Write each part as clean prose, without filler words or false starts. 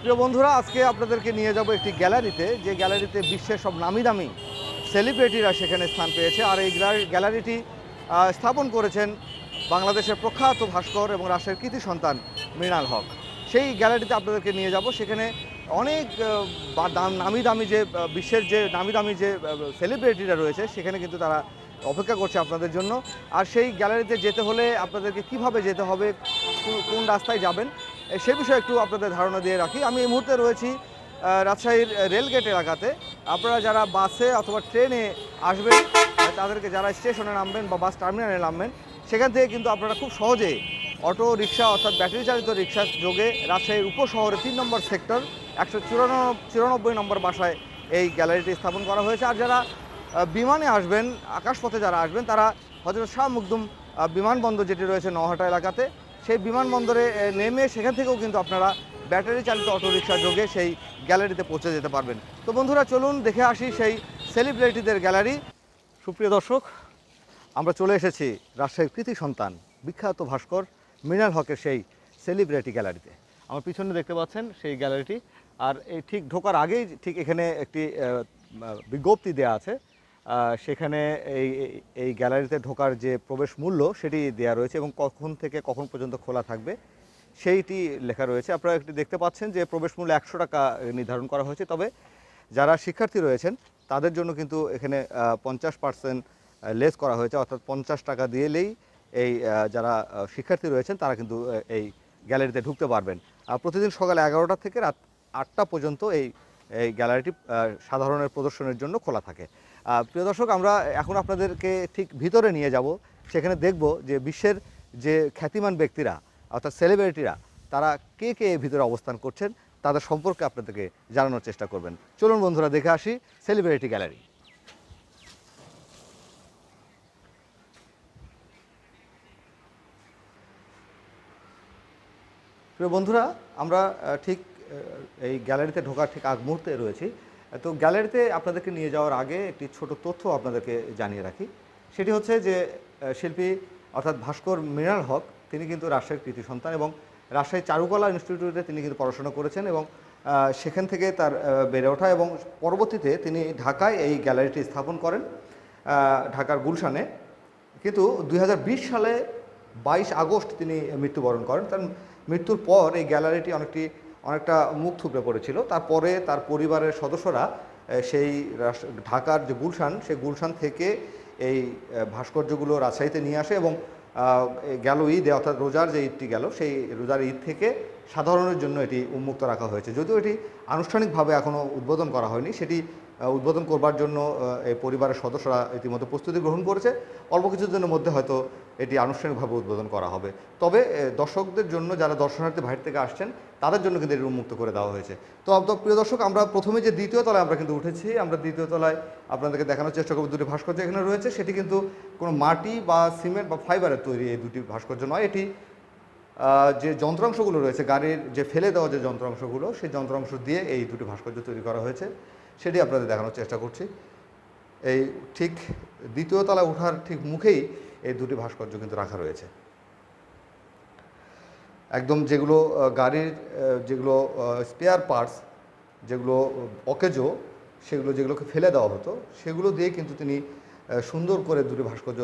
প্রিয় বন্ধুরা, আজকে আপনাদেরকে নিয়ে যাব একটি গ্যালারিতে, যে গ্যালারিতে বিশ্বের সব নামি দামি সেলিব্রিটিরা সেখানে স্থান পেয়েছে। আর এই গ্যালারিটি স্থাপন করেছেন বাংলাদেশের প্রখ্যাত ভাস্কর এবং রাষ্ট্রের কৃতি সন্তান মৃণাল হক। সেই গ্যালারিতে আপনাদেরকে নিয়ে যাব। সেখানে অনেক নামি দামি যে বিশ্বের যে নামি দামি যে সেলিব্রিটিরা রয়েছে সেখানে কিন্তু তারা অপেক্ষা করছে আপনাদের জন্য। আর সেই গ্যালারিতে যেতে হলে আপনাদেরকে কিভাবে যেতে হবে, কোন রাস্তায় যাবেন, সে বিষয়ে একটু আপনাদের ধারণা দিয়ে রাখি। আমি এই মুহূর্তে রয়েছি রাজশাহীর রেলগেট এলাকাতে। আপনারা যারা বাসে অথবা ট্রেনে আসবেন, তাদেরকে যারা স্টেশনে নামবেন বা বাস টার্মিনালে নামবেন, সেখান থেকে কিন্তু আপনারা খুব সহজে অটো রিক্সা অর্থাৎ ব্যাটারি চালিত রিক্সার যোগে রাজশাহীর উপশহরে ৩ নম্বর সেক্টর ১৯৪ নম্বর বাসায় এই গ্যালারিটি স্থাপন করা হয়েছে। আর যারা বিমানে আসবেন, আকাশপথে যারা আসবেন, তারা হযরত শাহ মখদুম বিমানবন্দর যেটি রয়েছে নওহাটা এলাকাতে, সেই বিমানবন্দরে নেমে সেখান থেকেও কিন্তু আপনারা ব্যাটারি চালিত অটোরিকশা যোগে সেই গ্যালারিতে পৌঁছে যেতে পারবেন। তো বন্ধুরা, চলুন দেখে আসি সেই সেলিব্রিটিদের গ্যালারি। সুপ্রিয় দর্শক, আমরা চলে এসেছি রাজশাহীর কৃতি সন্তান বিখ্যাত ভাস্কর মৃণাল হকের সেই সেলিব্রিটি গ্যালারিতে। আমার পিছনে দেখতে পাচ্ছেন সেই গ্যালারিটি। আর এই ঠিক ঢোকার আগেই ঠিক এখানে একটি বিজ্ঞপ্তি দেওয়া আছে। সেখানে এই গ্যালারিতে ঢোকার যে প্রবেশ মূল্য সেটি দেওয়া রয়েছে এবং কখন থেকে কখন পর্যন্ত খোলা থাকবে সেইটি লেখা রয়েছে। আপনারা একটি দেখতে পাচ্ছেন যে প্রবেশ মূল্য ১০০ টাকা নির্ধারণ করা হয়েছে। তবে যারা শিক্ষার্থী রয়েছেন তাদের জন্য কিন্তু এখানে ৫০% লেস করা হয়েছে, অর্থাৎ ৫০ টাকা দিলেই এই যারা শিক্ষার্থী রয়েছেন তারা কিন্তু এই গ্যালারিতে ঢুকতে পারবেন। প্রতিদিন সকাল ১১টা থেকে রাত ৮টা পর্যন্ত এই গ্যালারিটি সাধারণের প্রদর্শনের জন্য খোলা থাকে। প্রিয় দর্শক, আমরা এখন আপনাদেরকে ঠিক ভিতরে নিয়ে যাব। সেখানে দেখব যে বিশ্বের যে খ্যাতিমান ব্যক্তিরা অর্থাৎ সেলিব্রিটিরা তারা কে কে ভিতরে অবস্থান করছেন তাদের সম্পর্কে আপনাদেরকে জানানোর চেষ্টা করবেন। চলুন বন্ধুরা, দেখে আসি সেলিব্রিটি গ্যালারি। প্রিয় বন্ধুরা, আমরা ঠিক এই গ্যালারিতে ঢোকার ঠিক আগ মুহূর্তে রয়েছি। তো গ্যালারিতে আপনাদেরকে নিয়ে যাওয়ার আগে একটি ছোট তথ্য আপনাদেরকে জানিয়ে রাখি। সেটি হচ্ছে যে শিল্পী অর্থাৎ ভাস্কর মৃণাল হক তিনি কিন্তু রাজশাহীর কৃতি সন্তান এবং রাজশাহী চারুকলা ইনস্টিটিউটে তিনি কিন্তু পড়াশোনা করেছেন এবং সেখান থেকে তার বেড়ে ওঠা এবং পরবর্তীতে তিনি ঢাকায় এই গ্যালারিটি স্থাপন করেন ঢাকার গুলশানে। কিন্তু ২০২০ সালে ২২ আগস্ট তিনি মৃত্যুবরণ করেন। তার মৃত্যুর পর এই গ্যালারিটি অনেকটা মুখ থুবড়ে পড়েছিল। তারপরে তার পরিবারের সদস্যরা সেই ঢাকার যে গুলশান, সেই গুলশান থেকে এই ভাস্কর্যগুলো রাজশাহীতে নিয়ে আসে এবং গেল ঈদে অর্থাৎ রোজার যে ঈদটি গেল, সেই রোজার ঈদ থেকে সাধারণের জন্য এটি উন্মুক্ত রাখা হয়েছে। যদিও এটি আনুষ্ঠানিকভাবে এখনও উদ্বোধন করা হয়নি, সেটি উদ্বোধন করবার জন্য এই পরিবারের সদস্যরা ইতিমধ্যে প্রস্তুতি গ্রহণ করেছে। অল্প কিছুদিনের মধ্যে হয়তো এটি আনুষ্ঠানিকভাবে উদ্বোধন করা হবে। তবে দর্শকদের জন্য, যারা দর্শনার্থী বাইরে থেকে আসছেন, তাদের জন্য কিন্তু এটি উন্মুক্ত করে দেওয়া হয়েছে। তো প্রিয় দর্শক, আমরা প্রথমে যে দ্বিতীয় তলায় আমরা কিন্তু উঠেছি। আমরা দ্বিতীয় তলায় আপনাদেরকে দেখানোর চেষ্টা করব দুটি ভাস্কর্য এখানে রয়েছে। সেটি কিন্তু কোনো মাটি বা সিমেন্ট বা ফাইবারের তৈরি এই দুটি ভাস্কর্য নয়। এটি যে যন্ত্রাংশগুলো রয়েছে, গাড়ির যে ফেলে দেওয়া যে যন্ত্রাংশগুলো, সেই যন্ত্রাংশ দিয়ে এই দুটি ভাস্কর্য তৈরি করা হয়েছে, সেটি আপনাদের দেখানোর চেষ্টা করছি। এই ঠিক দ্বিতীয় তলায় ওঠার ঠিক মুখেই এই দুটি ভাস্কর্য কিন্তু রাখা রয়েছে। একদম যেগুলো গাড়ির যেগুলো স্পেয়ার পার্টস, যেগুলো অকেজো, যেগুলোকে ফেলে দেওয়া হতো, সেগুলো দিয়ে কিন্তু তিনি সুন্দর করে দুটি ভাস্কর্য।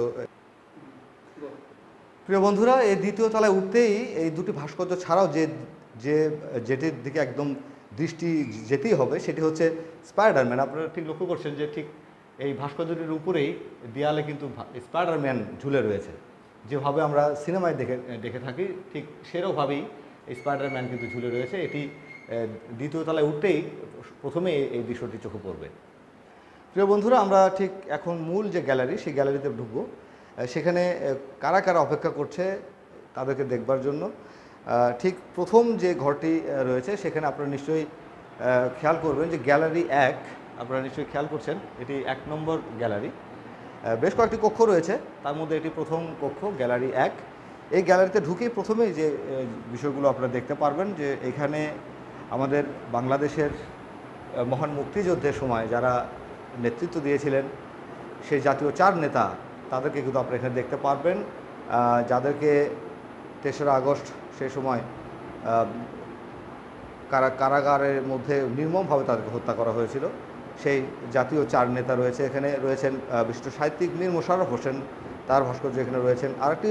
প্রিয় বন্ধুরা, এই দ্বিতীয় তলায় উঠতেই এই দুটি ভাস্কর্য ছাড়াও যেটির দিকে একদম দৃষ্টি যেতেই হবে সেটি হচ্ছে স্পাইডারম্যান। আপনারা ঠিক লক্ষ্য করছেন যে ঠিক এই ভাস্কর্যটির উপরেই দেয়ালে কিন্তু স্পাইডারম্যান ঝুলে রয়েছে। যেভাবে আমরা সিনেমায় দেখে থাকি, ঠিক সেরকমভাবেই স্পাইডারম্যান কিন্তু ঝুলে রয়েছে। এটি দ্বিতীয় তলায় উঠতেই প্রথমে এই দৃশ্যটি চোখে পড়বে। প্রিয় বন্ধুরা, আমরা ঠিক এখন মূল যে গ্যালারি, সেই গ্যালারিতে ঢুকবো। সেখানে কারা কারা অপেক্ষা করছে তাদেরকে দেখবার জন্য। ঠিক প্রথম যে ঘরটি রয়েছে সেখানে আপনারা নিশ্চয়ই খেয়াল করবেন যে গ্যালারি ১, আপনারা নিশ্চয়ই খেয়াল করছেন, এটি ১ নম্বর গ্যালারি। বেশ কয়েকটি কক্ষ রয়েছে, তার মধ্যে এটি প্রথম কক্ষ, গ্যালারি ১। এই গ্যালারিতে ঢুকেই প্রথমেই যে বিষয়গুলো আপনারা দেখতে পারবেন যে এখানে আমাদের বাংলাদেশের মহান মুক্তিযুদ্ধের সময় যারা নেতৃত্ব দিয়েছিলেন সেই জাতীয় ৪ নেতা, তাদেরকে কিন্তু আপনারা এখানে দেখতে পারবেন, যাদেরকে ৩রা আগস্ট সেই সময় কারাগারের মধ্যে নির্মমভাবে তাদেরকে হত্যা করা হয়েছিল সেই জাতীয় 4 নেতা রয়েছে। এখানে রয়েছেন বিশিষ্ট সাহিত্যিক মীর মোশাররফ হোসেন, তার ভাস্কর্য এখানে রয়েছেন। আরেকটি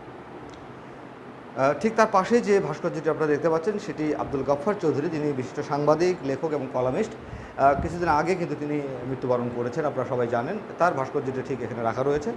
ঠিক তার পাশে যে ভাস্কর্যটি আপনারা দেখতে পাচ্ছেন সেটি আব্দুল গফফার চৌধুরী, যিনি বিশিষ্ট সাংবাদিক, লেখক এবং কলামিস্ট। কিছুদিন আগে কিন্তু তিনি মৃত্যুবরণ করেছেন, আপনারা সবাই জানেন। তার ভাস্কর্যটি ঠিক এখানে রাখা রয়েছে।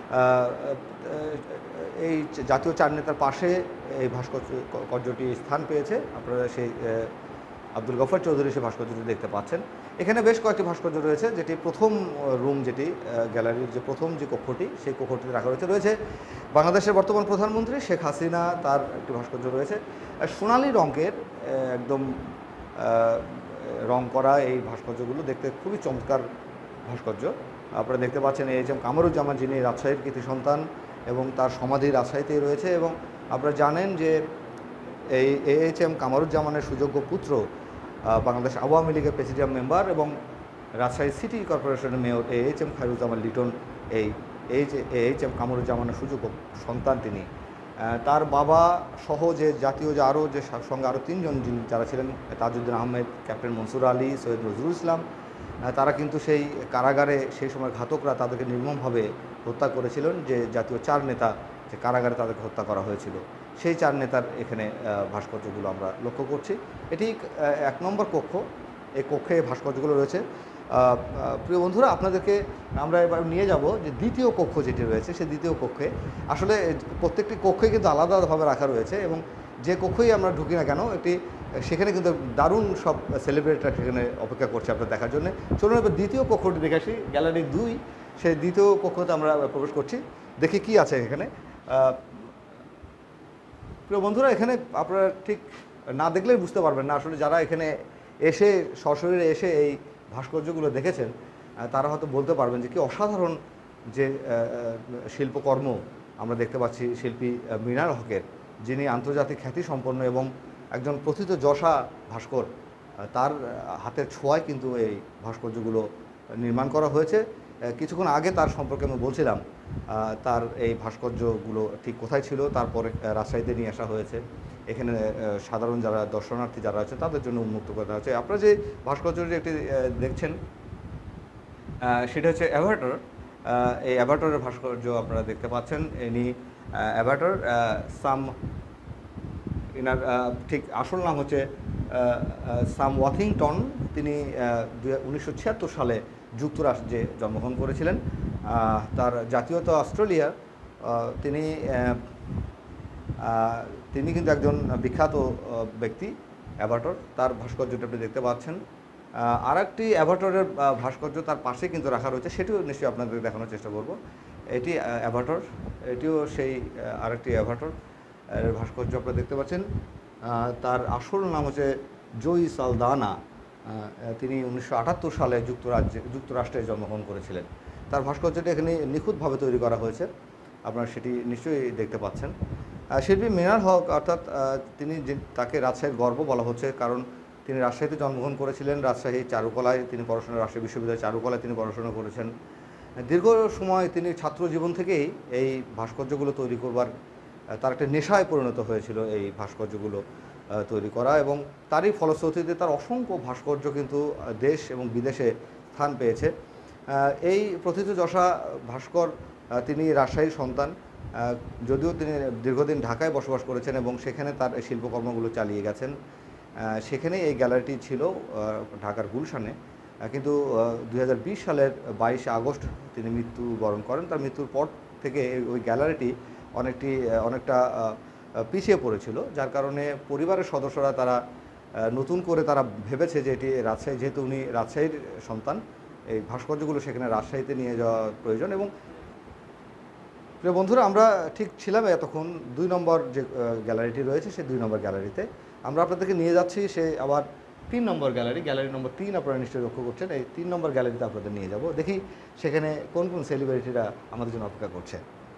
এই জাতীয় 4 নেতার পাশে এই ভাস্কর্যটি স্থান পেয়েছে। আপনারা সেই আব্দুল গফফার চৌধুরী সেই ভাস্কর্যটি দেখতে পাচ্ছেন। এখানে বেশ কয়েকটি ভাস্কর্য রয়েছে, যেটি প্রথম রুম, যেটি গ্যালারির যে প্রথম যে কক্ষটি, সেই কক্ষটিতে রাখা রয়েছে বাংলাদেশের বর্তমান প্রধানমন্ত্রী শেখ হাসিনা, তার একটি ভাস্কর্য রয়েছে। সোনালি রঙের একদম রং করা এই ভাস্কর্যগুলো দেখতে খুবই চমৎকার ভাস্কর্য। আপনারা দেখতে পাচ্ছেন AHM কামরুজ্জামান, যিনি রাজশাহীর কৃতি সন্তান এবং তার সমাধি রাজশাহীতেই রয়েছে। এবং আপনারা জানেন যে এই AHM কামরুজ্জামানের সুযোগ্য পুত্র বাংলাদেশ আওয়ামী লীগের প্রেসিডিয়াম মেম্বার এবং রাজশাহী সিটি কর্পোরেশনের মেয়র AHM খায়রুজ্জামান লিটন এই AHM কামরুজ্জামানের সুযোগ্য সন্তান তিনি। তার বাবা সহ যে জাতীয় যে আরও যে সঙ্গে আরও 3 জন যারা ছিলেন, তাজউদ্দিন আহমেদ, ক্যাপ্টেন মনসুর আলী, সৈয়দ নজরুল ইসলাম, তারা কিন্তু সেই কারাগারে সেই সময় ঘাতকরা তাদেরকে নির্মমভাবে হত্যা করেছিলেন। যে জাতীয় 4 নেতা যে কারাগারে তাদেরকে হত্যা করা হয়েছিল, সেই 4 নেতার এখানে ভাস্কর্যগুলো আমরা লক্ষ্য করছি। এটি 1 নম্বর কক্ষ। এই কক্ষে ভাস্কর্যগুলো রয়েছে। প্রিয় বন্ধুরা, আপনাদেরকে আমরা এবার নিয়ে যাব যে দ্বিতীয় কক্ষ যেটি রয়েছে, সেই দ্বিতীয় কক্ষে আসলে প্রত্যেকটি কক্ষে কিন্তু আলাদাভাবে রাখা রয়েছে এবং যে কক্ষেই আমরা ঢুকি না কেন সেখানে কিন্তু দারুণ সব সেলিব্রিটিরা সেখানে অপেক্ষা করছে আপনার দেখার জন্য। চলুন এবার দ্বিতীয় কক্ষটি দেখে আসি, গ্যালারি 2, সেই দ্বিতীয় কক্ষতে আমরা প্রবেশ করছি, দেখি কি আছে এখানে। প্রিয় বন্ধুরা, এখানে আপনারা ঠিক না দেখলেই বুঝতে পারবেন না আসলে, যারা এখানে এসে সশরীরে এসে এই ভাস্কর্যগুলো দেখেছেন তারা হয়তো বলতে পারবেন যে কি অসাধারণ যে শিল্পকর্ম আমরা দেখতে পাচ্ছি শিল্পী মিনার হকের, যিনি আন্তর্জাতিক খ্যাতিসম্পন্ন এবং একজন প্রথিতযশা ভাস্কর। তার হাতের ছোঁয়ায় কিন্তু এই ভাস্কর্যগুলো নির্মাণ করা হয়েছে। কিছুক্ষণ আগে তার সম্পর্কে আমি বলছিলাম, তার এই ভাস্কর্যগুলো ঠিক কোথায় ছিল, তারপরে রাজশাহীতে নিয়ে আসা হয়েছে। এখানে সাধারণ যারা দর্শনার্থী যারা আছে তাদের জন্য উন্মুক্ত করা হয়েছে। আপনারা যে ভাস্কর্যটি একটি দেখছেন সেটা হচ্ছে অ্যাভাটার। এই অ্যাভাটারের ভাস্কর্য আপনারা দেখতে পাচ্ছেন। ইনি অ্যাভাটার এনার ঠিক আসল নাম হচ্ছে সাম ওয়াথিংটন। তিনি 1976 সালে যুক্তরাষ্ট্রে জন্মগ্রহণ করেছিলেন। তার জাতীয়তা অস্ট্রেলিয়া। তিনি কিন্তু একজন বিখ্যাত ব্যক্তি অ্যাভাটার। তার ভাস্কর্যটা আপনি দেখতে পাচ্ছেন। আর একটি অ্যাভাটারের ভাস্কর্য তার পাশে কিন্তু রাখা রয়েছে, সেটিও নিশ্চয়ই আপনাদের দেখানোর চেষ্টা করব। এটি অ্যাভাটার, এটিও সেই আরেকটি অ্যাভাটার ভাস্কর্য আপনারা দেখতে পাচ্ছেন। তার আসল নাম হচ্ছে জয়ী সালদানা। তিনি 1978 সালে যুক্তরাষ্ট্রে জন্মগ্রহণ করেছিলেন। তার ভাস্কর্যটি এখানে নিখুঁতভাবে তৈরি করা হয়েছে, আপনারা সেটি নিশ্চয়ই দেখতে পাচ্ছেন। শিল্পী মিনার হক, অর্থাৎ তাকে রাজশাহীর গর্ব বলা হচ্ছে, কারণ তিনি রাজশাহীতে জন্মগ্রহণ করেছিলেন। রাজশাহী চারুকলায় তিনি পড়াশোনা, রাজশাহী বিশ্ববিদ্যালয় চারুকলায় তিনি পড়াশোনা করেছেন। দীর্ঘ সময় তিনি ছাত্র জীবন থেকেই এই ভাস্কর্যগুলো তৈরি করবার তার একটা নেশায় পরিণত হয়েছিল এই ভাস্কর্যগুলো তৈরি করা, এবং তারই ফলশ্রুতিতে তার অসংখ্য ভাস্কর্য কিন্তু দেশ এবং বিদেশে স্থান পেয়েছে। এই প্রথিতযশা ভাস্কর, তিনি রাজশাহীর সন্তান, যদিও তিনি দীর্ঘদিন ঢাকায় বসবাস করেছেন এবং সেখানে তার শিল্পকর্মগুলো চালিয়ে গেছেন। সেখানেই এই গ্যালারিটি ছিল ঢাকার গুলশানে, কিন্তু 2020 সালের 22 আগস্ট তিনি মৃত্যুবরণ করেন। তার মৃত্যুর পর থেকে ওই গ্যালারিটি অনেকটা পিছিয়ে পড়েছিল, যার কারণে পরিবারের সদস্যরা তারা নতুন করে তারা ভেবেছে যে এটি রাজশাহী, যেহেতু উনি রাজশাহীর সন্তান, এই ভাস্কর্যগুলো সেখানে রাজশাহীতে নিয়ে যাওয়া প্রয়োজন। এবং প্রিয় বন্ধুরা, আমরা ঠিক ছিলাম এতক্ষণ 2 নম্বর যে গ্যালারিটি রয়েছে সেই 2 নম্বর গ্যালারিতে। আমরা আপনাদেরকে নিয়ে যাচ্ছি সে আবার 3 নম্বর গ্যালারি নম্বর 3 আপনারা নিশ্চয়ই লক্ষ্য করছেন। এই 3 নম্বর গ্যালারিতে আপনাদের নিয়ে যাব, দেখি সেখানে কোন কোন সেলিব্রিটিরা আমাদের জন্য অপেক্ষা করছে।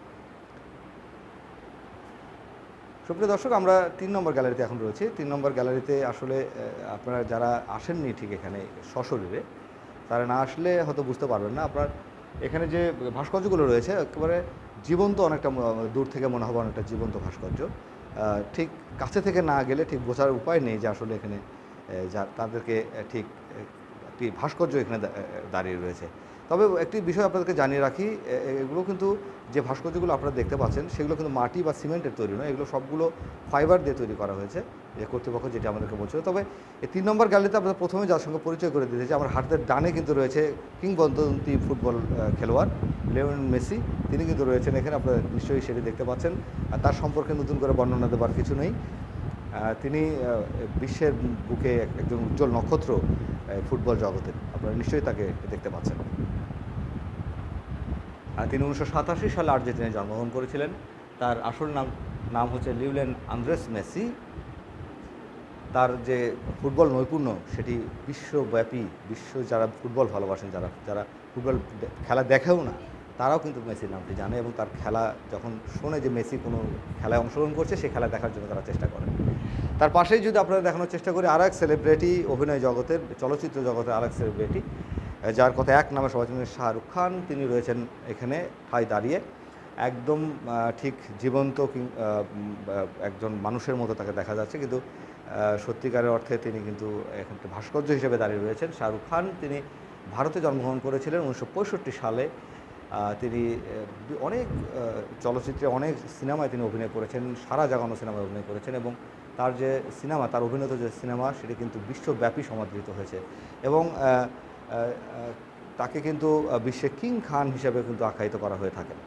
সুপ্রিয় দর্শক, আমরা 3 নম্বর গ্যালারিতে এখন রয়েছি। 3 নম্বর গ্যালারিতে আসলে আপনারা যারা আসেননি ঠিক এখানে সশরীরে, তারা না আসলে হয়তো বুঝতে পারবেন না। আপনার এখানে যে ভাস্কর্যগুলো রয়েছে একেবারে জীবন্ত, অনেকটা দূর থেকে মনে হবে অনেকটা জীবন্ত ভাস্কর্য। ঠিক কাছে থেকে না গেলে ঠিক বোঝার উপায় নেই যে আসলে এখানে যা তাদেরকে ঠিক একটি ভাস্কর্য এখানে দাঁড়িয়ে রয়েছে। তবে একটি বিষয় আপনাদেরকে জানিয়ে রাখি, এগুলো কিন্তু যে ভাস্কর্যগুলো আপনারা দেখতে পাচ্ছেন সেগুলো কিন্তু মাটি বা সিমেন্টের তৈরি নয়, এগুলো সবগুলো ফাইবার দিয়ে তৈরি করা হয়েছে, যে কর্তৃপক্ষ যেটা আমাদেরকে বলছিল। তবে এই 3 নম্বর গ্যালারিতে আপনাদের প্রথমে যার সঙ্গে পরিচয় করে দিতে চাই, আমার হাতের ডানে কিন্তু রয়েছে কিংবদন্তি ফুটবল খেলোয়াড় লিওনেল মেসি। তিনি কিন্তু রয়েছেন এখানে, আপনারা নিশ্চয়ই সেটি দেখতে পাচ্ছেন। আর তার সম্পর্কে নতুন করে বর্ণনা দেবার কিছু নেই। তিনি বিশ্বের বুকে একজন উজ্জ্বল নক্ষত্র ফুটবল জগতের, আপনারা নিশ্চয়ই তাকে দেখতে পাচ্ছেন। তিনি 1987 সালে আর্জেন্টিনায় জন্মগ্রহণ করেছিলেন। তার আসল নাম হচ্ছে লিওনেল আন্দ্রেস মেসি। তার যে ফুটবল নৈপুণ্য সেটি বিশ্বব্যাপী, যারা ফুটবল ভালোবাসেন, যারা ফুটবল খেলা দেখেও না, তারাও কিন্তু মেসির নামটি জানে, এবং তার খেলা যখন শোনে যে মেসি কোনো খেলায় অংশগ্রহণ করছে, সেই খেলা দেখার জন্য তারা চেষ্টা করেন। তার পাশেই যদি আপনারা দেখানোর চেষ্টা করি আর এক সেলিব্রিটি, অভিনয় জগতের, চলচ্চিত্র জগতের আর এক সেলিব্রিটি, যার কথা এক নামে সবাই জানেন, শাহরুখ খান। তিনি রয়েছেন এখানে ঠায় দাঁড়িয়ে, একদম ঠিক জীবন্ত একজন মানুষের মতো তাকে দেখা যাচ্ছে, কিন্তু সত্যিকারের অর্থে তিনি কিন্তু এখন ভাস্কর্য হিসেবে দাঁড়িয়ে রয়েছেন। শাহরুখ খান তিনি ভারতে জন্মগ্রহণ করেছিলেন 1965 সালে। তিনি অনেক চলচ্চিত্রে, অনেক সিনেমায় তিনি অভিনয় করেছেন, সারা জাগানো সিনেমায় অভিনয় করেছেন, এবং তার যে সিনেমা, তার অভিনীত যে সিনেমা, সেটি কিন্তু বিশ্বব্যাপী সমাদৃত হয়েছে, এবং তাকে কিন্তু বিশ্বে কিং খান হিসেবে কিন্তু আখ্যায়িত করা হয়ে থাকে।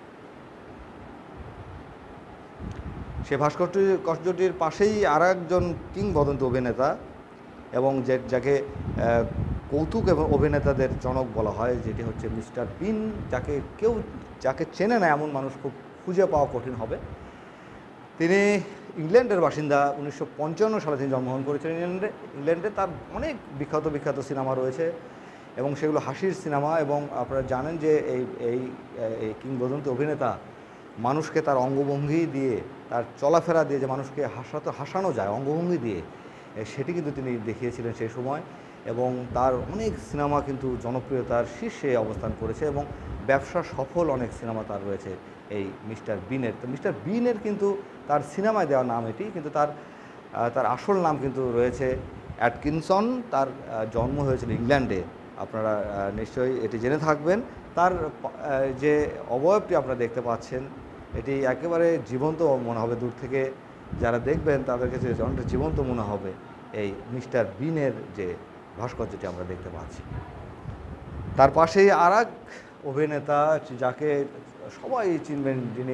সে ভাস্কর্যটির পাশেই আর একজন কিংবদন্তি অভিনেতা, এবং যাকে কৌতুক এবং অভিনেতাদের জনক বলা হয়, যেটি হচ্ছে মিস্টার বিন। যাকে চেনে না এমন মানুষ খুব খুঁজে পাওয়া কঠিন হবে। তিনি ইংল্যান্ডের বাসিন্দা। 1955 সালে তিনি জন্মগ্রহণ করেছিলেন ইংল্যান্ডে। তার অনেক বিখ্যাত সিনেমা রয়েছে, এবং সেগুলো হাসির সিনেমা। এবং আপনারা জানেন যে এই কিংবদন্তি অভিনেতা মানুষকে তার অঙ্গভঙ্গি দিয়ে, তার চলাফেরা দিয়ে যে মানুষকে হাসানো যায় অঙ্গভঙ্গি দিয়ে, সেটি কিন্তু তিনি দেখিয়েছিলেন সেই সময়। এবং তার অনেক সিনেমা কিন্তু জনপ্রিয়তার শীর্ষে অবস্থান করেছে, এবং ব্যবসা সফল অনেক সিনেমা তার রয়েছে এই মিস্টার বিনের। তো মিস্টার বিনের কিন্তু তার সিনেমায় দেওয়া নাম এটি, কিন্তু তার আসল নাম কিন্তু রয়েছে অ্যাটকিনসন। তার জন্ম হয়েছিল ইংল্যান্ডে, আপনারা নিশ্চয়ই এটি জেনে থাকবেন। তার যে অবয়বটি আপনারা দেখতে পাচ্ছেন, এটি একেবারে জীবন্ত মনে হবে, দূর থেকে যারা দেখবেন তাদের কাছে অনেকটা জীবন্ত মনে হবে এই মিস্টার বিনের যে ভাস্কর্যটি আমরা দেখতে পাচ্ছি। তার পাশেই আর এক অভিনেতা, যাকে সবাই চিনবেন, যিনি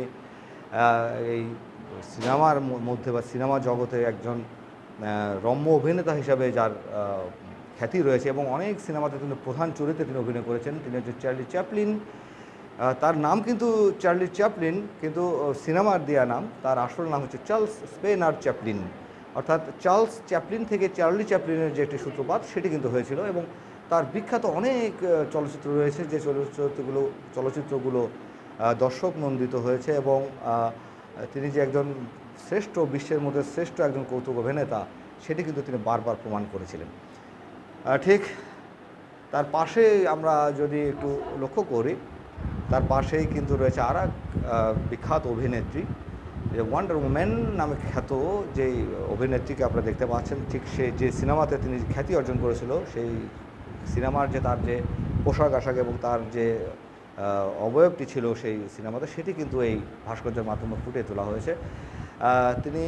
এই সিনেমার মধ্যে বা সিনেমা জগতে একজন রম্য অভিনেতা হিসাবে যার খ্যাতি রয়েছে, এবং অনেক সিনেমাতে তিনি প্রধান চরিত্রে তিনি অভিনয় করেছেন। তিনি হচ্ছে চার্লি চ্যাপলিন। তার নাম কিন্তু চার্লি চ্যাপলিন, কিন্তু সিনেমার দেওয়া নাম, তার আসল নাম হচ্ছে চার্লস স্পেনার চ্যাপলিন। অর্থাৎ চার্লস চ্যাপলিন থেকে চার্লি চ্যাপলিনের যে একটি সূত্রপাত, সেটি কিন্তু হয়েছিল। এবং তার বিখ্যাত অনেক চলচ্চিত্র রয়েছে, যে চলচ্চিত্রগুলো দর্শক নন্দিত হয়েছে, এবং তিনি যে একজন বিশ্বের মধ্যে শ্রেষ্ঠ একজন কৌতুক অভিনেতা, সেটি কিন্তু তিনি বারবার প্রমাণ করেছিলেন। ঠিক তার পাশে আমরা যদি একটু লক্ষ্য করি, তার পাশেই কিন্তু রয়েছে আর এক বিখ্যাত অভিনেত্রী, যে ওয়ান্ডার ওম্যান নামে খ্যাত যেই অভিনেত্রীকে আপনারা দেখতে পাচ্ছেন। ঠিক সে যে সিনেমাতে তিনি খ্যাতি অর্জন করেছিল, সেই সিনেমার যে তার যে পোশাক আশাক এবং তার যে অবয়বটি ছিল সেই সিনেমাতে, সেটি কিন্তু এই ভাস্কর্যের মাধ্যমে ফুটিয়ে তোলা হয়েছে। তিনি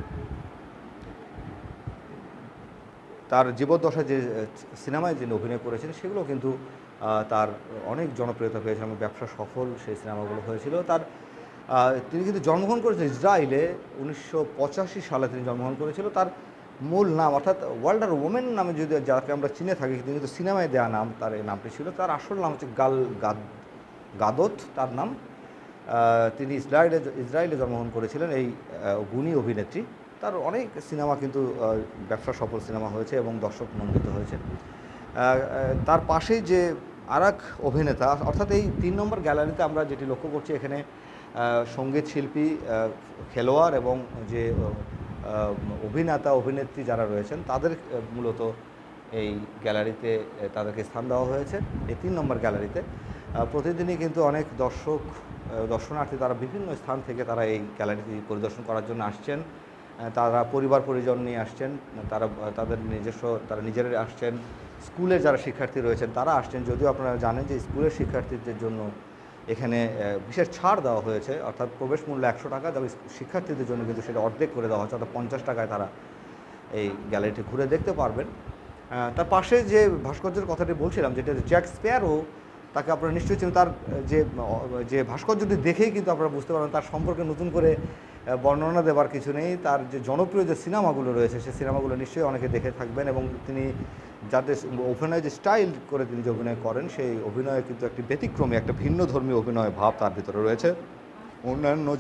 তার জীবদ্দশায় যে সিনেমায় যিনি অভিনয় করেছেন, সেগুলো কিন্তু তার অনেক জনপ্রিয়তা পেয়েছে, এবং ব্যবসা সফল সেই সিনেমাগুলো হয়েছিল। তিনি কিন্তু জন্মগ্রহণ করেছেন ইসরায়েলে। 1985 সালে তিনি জন্মগ্রহণ করেছিল। তার মূল নাম, অর্থাৎ ওয়ান্ডার ওম্যান নামে যদি যাকে আমরা চিনে থাকি, কিন্তু সিনেমায় দেওয়া নাম তার এই নামটি ছিল। তার আসল নাম হচ্ছে গাদোত তার নাম। তিনি ইসরায়েলে জন্মগ্রহণ করেছিলেন, এই গুণী অভিনেত্রী। তার অনেক সিনেমা কিন্তু ব্যবসা সফল সিনেমা হয়েছে এবং দর্শক নন্দিত হয়েছে। তার পাশেই যে আর এক অভিনেতা, অর্থাৎ এই 3 নম্বর গ্যালারিতে আমরা যেটি লক্ষ্য করছি, এখানে সঙ্গীত শিল্পী, খেলোয়াড় এবং যে অভিনেতা অভিনেত্রী যারা রয়েছেন, তাদের মূলত এই গ্যালারিতে তাদেরকে স্থান দেওয়া হয়েছে। এই 3 নম্বর গ্যালারিতে প্রতিদিনই কিন্তু অনেক দর্শনার্থী তারা বিভিন্ন স্থান থেকে তারা এই গ্যালারিটি পরিদর্শন করার জন্য আসছেন। তারা পরিবার পরিজন নিয়ে আসছেন, তাদের তারা নিজেরাই আসছেন। স্কুলের যারা শিক্ষার্থী রয়েছেন তারা আসছেন, যদিও আপনারা জানেন যে স্কুলের শিক্ষার্থীদের জন্য এখানে বিশেষ ছাড় দেওয়া হয়েছে, অর্থাৎ প্রবেশ মূল্য 100 টাকা, তবে শিক্ষার্থীদের জন্য কিন্তু সেটা অর্ধেক করে দেওয়া হচ্ছে, অর্থাৎ 50 টাকায় তারা এই গ্যালারিটি ঘুরে দেখতে পারবেন। তার পাশে যে ভাস্কর্যের কথাটি বলছিলাম, যেটা জ্যাক স্প্যারো, তাকে আপনারা নিশ্চয়ই চিনেন। তার যে ভাস্কর্যটি দেখেই কিন্তু আপনারা বুঝতে পারবেন তার সম্পর্কে নতুন করে বর্ণনা দেওয়ার কিছু নেই। তার যে জনপ্রিয় যে সিনেমাগুলো রয়েছে সেই সিনেমাগুলো নিশ্চয়ই অনেকে দেখে থাকবেন, এবং তিনি যাদের অভিনয় যে স্টাইল করে তিনি যে অভিনয় করেন সেই অভিনয়ে কিন্তু একটি ব্যতিক্রমী, একটা ভিন্ন ধর্মী অভিনয় ভাব তার ভিতরে রয়েছে। অন্যান্য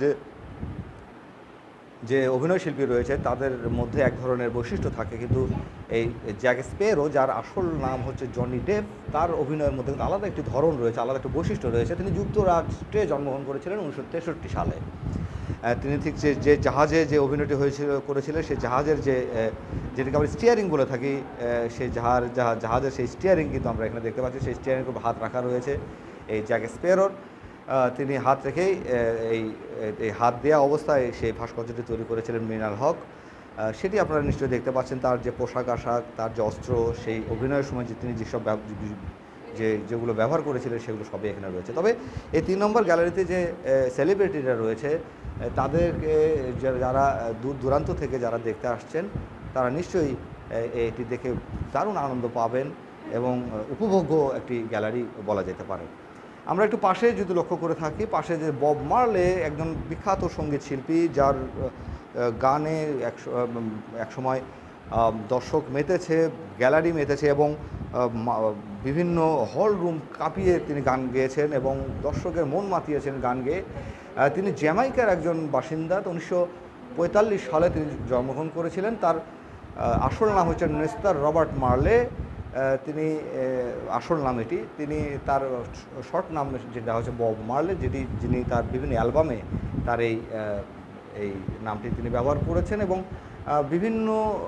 যে অভিনয় শিল্পী রয়েছে তাদের মধ্যে এক ধরনের বৈশিষ্ট্য থাকে, কিন্তু এই জ্যাক স্প্যারো, যার আসল নাম হচ্ছে জনি ডেপ, তার অভিনয়ের মধ্যে কিন্তু আলাদা একটি ধরন রয়েছে, আলাদা একটি বৈশিষ্ট্য রয়েছে। তিনি যুক্তরাষ্ট্রে জন্মগ্রহণ করেছিলেন 1963 সালে। তিনি ঠিক যে জাহাজে যে অভিনয়টি করেছিলেন সেই জাহাজের যেটাকে আমরা স্টিয়ারিং বলে থাকি, সেই জাহাজের সেই স্টিয়ারিং কিন্তু আমরা এখানে দেখতে পাচ্ছি। সেই স্টিয়ারিংয়ের উপর হাত রাখা রয়েছে এই জ্যাক স্প্যারোর। তিনি হাত রেখেই এই হাত দেওয়া অবস্থায় সেই ভাস্কর্যটি তৈরি করেছিলেন মৃণাল হক। সেটি আপনারা নিশ্চয়ই দেখতে পাচ্ছেন। তার যে পোশাক আশাক, তার যে অস্ত্র, সেই অভিনয়ের সময় যে তিনি যেগুলো ব্যবহার করেছিলেন সেগুলো সবই এখানে রয়েছে। তবে এই 3 নম্বর গ্যালারিতে যে সেলিব্রিটিরা রয়েছে তাদেরকে যারা দূর দূরান্ত থেকে যারা দেখতে আসছেন তারা নিশ্চয়ই এটি দেখে দারুণ আনন্দ পাবেন এবং উপভোগ্য একটি গ্যালারি বলা যেতে পারে। আমরা একটু পাশে যদি লক্ষ্য করে থাকি, পাশে যে বব মার্লে, একজন বিখ্যাত সঙ্গীত শিল্পী, যার গানে একসময় দর্শক মেতেছে, গ্যালারি মেতেছে, এবং বিভিন্ন হল রুম কাঁপিয়ে তিনি গান গেয়েছেন এবং দর্শকের মন মাতিয়েছেন গান গেয়ে। তিনি জ্যামাইকার একজন বাসিন্দা। 1945 সালে তিনি জন্মগ্রহণ করেছিলেন। তার আসল নাম হচ্ছে নেস্টার রবার্ট মার্লে। তিনি আসল নাম এটি। তিনি তার শর্ট নাম যেটা হচ্ছে বব মার্লে, যিনি তার বিভিন্ন অ্যালবামে তার এই নামটি তিনি ব্যবহার করেছেন, এবং বিভিন্ন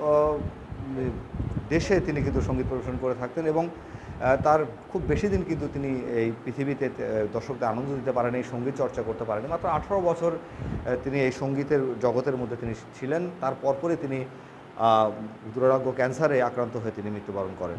দেশে তিনি কিন্তু সঙ্গীত পরিবেশন করে থাকতেন, এবং তার খুব বেশি দিন কিন্তু তিনি এই পৃথিবীতে দর্শকদের আনন্দ দিতে পারেন, এই সঙ্গীত চর্চা করতে পারেনি। মাত্র 18 বছর তিনি এই সঙ্গীতের জগতের মধ্যে তিনি ছিলেন। তার পরপরই তিনি দুরারোগ্য ক্যান্সারে আক্রান্ত হয়ে তিনি মৃত্যুবরণ করেন।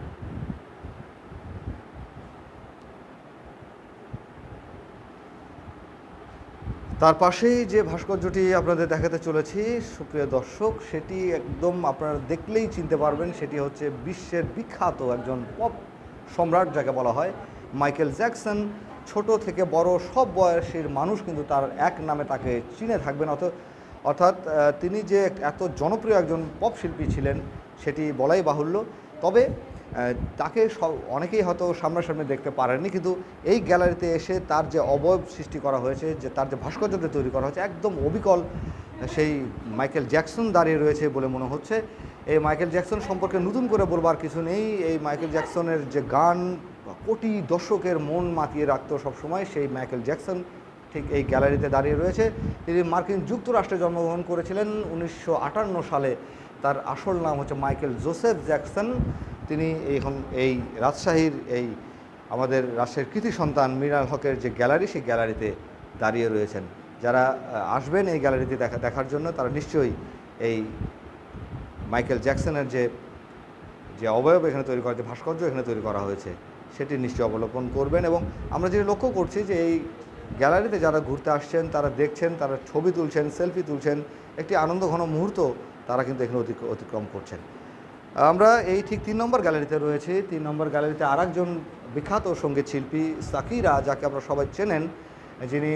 তার পাশেই যে ভাস্কর্যটি আপনাদের দেখাতে চলেছি সুপ্রিয় দর্শক, সেটি একদম আপনারা দেখলেই চিনতে পারবেন। সেটি হচ্ছে বিশ্বের বিখ্যাত একজন পপ সম্রাট যাকে বলা হয়, মাইকেল জ্যাকসন। ছোট থেকে বড় সব বয়সের মানুষ কিন্তু তার এক নামে তাকে চিনে থাকবেন। অর্থাৎ তিনি যে এত জনপ্রিয় একজন পপ শিল্পী ছিলেন সেটি বলাই বাহুল্য। তবে তাকে অনেকেই হয়তো সামনাসামনি দেখতে পারেননি, কিন্তু এই গ্যালারিতে এসে তার যে অবয়ব সৃষ্টি করা হয়েছে, যে তার যে ভাস্কর্যটি তৈরি করা হয়েছে, একদম অবিকল সেই মাইকেল জ্যাকসন দাঁড়িয়ে রয়েছে বলে মনে হচ্ছে। এই মাইকেল জ্যাকসন সম্পর্কে নতুন করে বলবার কিছু নেই। এই মাইকেল জ্যাকসনের যে গান কোটি দর্শকের মন মাতিয়ে রাখত সবসময়, সেই মাইকেল জ্যাকসন ঠিক এই গ্যালারিতে দাঁড়িয়ে রয়েছে। তিনি মার্কিন যুক্তরাষ্ট্রে জন্মগ্রহণ করেছিলেন 1958 সালে। তার আসল নাম হচ্ছে মাইকেল জোসেফ জ্যাকসন। তিনি এখন এই আমাদের রাজশাহীর কৃতি সন্তান মৃণাল হকের যে গ্যালারি, সেই গ্যালারিতে দাঁড়িয়ে রয়েছেন। যারা আসবেন এই গ্যালারিতে দেখার জন্য তারা নিশ্চয়ই এই মাইকেল জ্যাকসনের যে অবয়ব এখানে তৈরি করা, যে ভাস্কর্য এখানে তৈরি করা হয়েছে, সেটি নিশ্চয়ই অবলোকন করবেন। এবং আমরা যেটা লক্ষ্য করছি যে এই গ্যালারিতে যারা ঘুরতে আসছেন, তারা দেখছেন, তারা ছবি তুলছেন, সেলফি তুলছেন, একটি আনন্দঘন মুহূর্ত তারা কিন্তু এখানে অতিক্রম করছেন। আমরা এই ঠিক 3 নম্বর গ্যালারিতে রয়েছি। 3 নম্বর গ্যালারিতে আরেকজন বিখ্যাত সঙ্গীত শিল্পী সাকিরা, যাকে আপনারা সবাই চেনেন, যিনি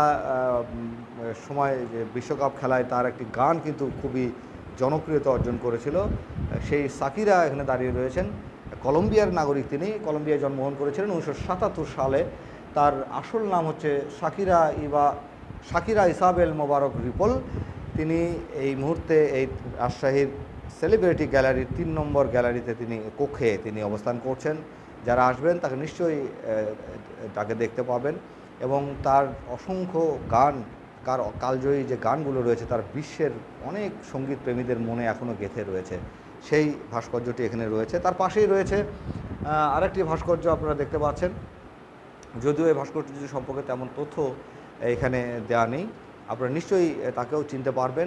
সময় যে বিশ্বকাপ খেলায় তার একটি গান কিন্তু খুবই জনপ্রিয়তা অর্জন করেছিল। সেই সাকিরা এখানে দাঁড়িয়ে রয়েছেন। কলম্বিয়ার নাগরিক তিনি। কলম্বিয়ায় জন্মগ্রহণ করেছিলেন 1977 সালে। তার আসল নাম হচ্ছে শাকিরা ইসাবেল মোবারক রিপল। তিনি এই মুহূর্তে এই রাজশাহীর সেলিব্রিটি গ্যালারির 3 নম্বর গ্যালারিতে কক্ষে তিনি অবস্থান করছেন। যারা আসবেন তাকে নিশ্চয়ই তাকে দেখতে পাবেন, এবং তার অসংখ্য কালজয়ী যে গানগুলো রয়েছে তার বিশ্বের অনেক সঙ্গীত প্রেমীদের মনে এখনও গেঁথে রয়েছে। সেই ভাস্কর্যটি এখানে রয়েছে। তার পাশেই রয়েছে আরেকটি ভাস্কর্য আপনারা দেখতে পাচ্ছেন, যদিও এই ভাস্কর্যটি সম্পর্কে তেমন তথ্য এখানে দেওয়া নেই। আপনারা নিশ্চয়ই তাকেও চিনতে পারবেন।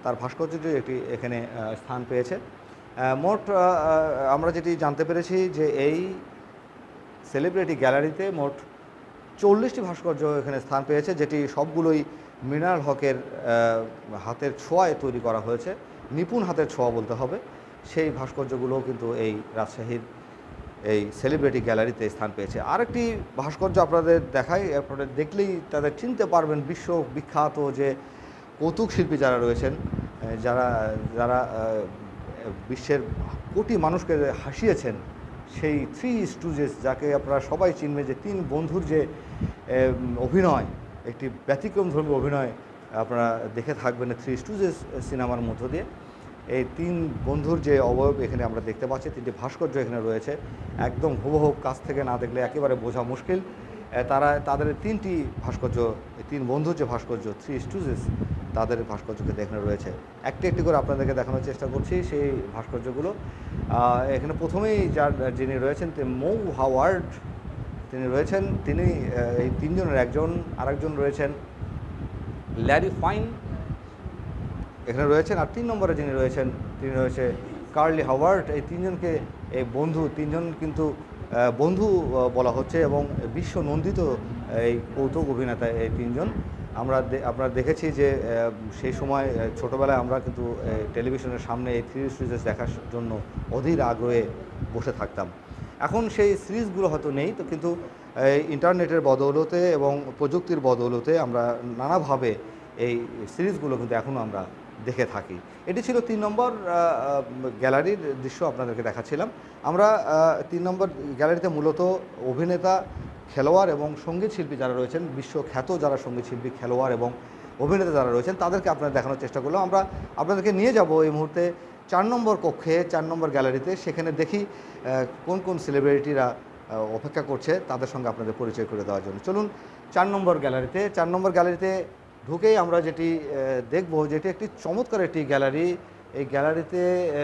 তার ভাস্কর্যটি একটি এখানে স্থান পেয়েছে। মোট আমরা যেটি জানতে পেরেছি যে এই সেলিব্রিটি গ্যালারিতে মোট 40টি ভাস্কর্য এখানে স্থান পেয়েছে, যেটি সবগুলোই মৃণাল হকের হাতের ছোঁয়ায় তৈরি করা হয়েছে, নিপুণ হাতের ছোঁয়া বলতে হবে। সেই ভাস্কর্যগুলোও কিন্তু এই রাজশাহীর এই সেলিব্রিটি গ্যালারিতে স্থান পেয়েছে। আরেকটি ভাস্কর্য আপনাদের দেখাই, আপনারা দেখলেই তাদের চিনতে পারবেন বিশ্ববিখ্যাত যে কৌতুক শিল্পী যারা রয়েছেন, যারা যারা বিশ্বের কোটি মানুষকে হাসিয়েছেন, সেই থ্রি স্টুজেস, যাকে আপনারা সবাই চিনবেন, যে তিন বন্ধুর যে অভিনয়, একটি ব্যতিক্রমধর্মী অভিনয় আপনারা দেখে থাকবেন থ্রি স্টুজেস সিনেমার মধ্য দিয়ে। এই তিন বন্ধুর যে অবয়ব এখানে আমরা দেখতে পাচ্ছি, তিনটি ভাস্কর্য এখানে রয়েছে, একদম হুবহু কাছ থেকে না দেখলে একেবারে বোঝা মুশকিল। তাদের তিনটি ভাস্কর্য, তিন বন্ধুর যে ভাস্কর্য থ্রি স্টুজেস, তাদের ভাস্কর্যকে দেখানো রয়েছে। একটি একটি করে আপনাদেরকে দেখানোর চেষ্টা করছি সেই ভাস্কর্যগুলো। এখানে প্রথমেই যিনি রয়েছেন মৌ হাওয়ার্ড, তিনি রয়েছেন, তিনি এই তিনজনের আরেকজন রয়েছেন ল্যারি ফাইন এখানে রয়েছেন, আর 3 নম্বরে যিনি রয়েছেন তিনি রয়েছে কার্লি হাওয়ার্ড। এই তিনজনকে এই তিনজন কিন্তু বন্ধু বলা হচ্ছে এবং বিশ্ব নন্দিত এই কৌতুক অভিনেতা এই তিনজন। আমরা দেখেছি যে সেই সময় ছোটোবেলায় আমরা কিন্তু টেলিভিশনের সামনে এই থ্রি সিরিজ দেখার জন্য অধীর আগ্রহে বসে থাকতাম। এখন সেই সিরিজগুলো হয়তো নেই, তো কিন্তু ইন্টারনেটের বদৌলতে এবং প্রযুক্তির বদৌলতে আমরা নানাভাবে এই সিরিজগুলো কিন্তু এখনও আমরা দেখে থাকি। এটি ছিল 3 নম্বর গ্যালারির দৃশ্য আপনাদেরকে দেখাচ্ছিলাম। আমরা 3 নম্বর গ্যালারিতে মূলত অভিনেতা, খেলোয়াড় এবং সঙ্গীত শিল্পী যারা রয়েছেন, বিশ্বখ্যাত যারা সঙ্গীত শিল্পী, খেলোয়াড় এবং অভিনেতা যারা রয়েছেন, তাদেরকে আপনাদের দেখানোর চেষ্টা করলাম। আমরা আপনাদেরকে নিয়ে যাব এই মুহূর্তে 4 নম্বর কক্ষে, 4 নম্বর গ্যালারিতে। সেখানে দেখি কোন কোন সেলিব্রিটিরা অপেক্ষা করছে তাদের সঙ্গে আপনাদের পরিচয় করে দেওয়ার জন্য। চলুন 4 নম্বর গ্যালারিতে। 4 নম্বর গ্যালারিতে ঢুকেই আমরা যেটি দেখব, যেটি একটি চমৎকার একটি গ্যালারি। এই গ্যালারিতে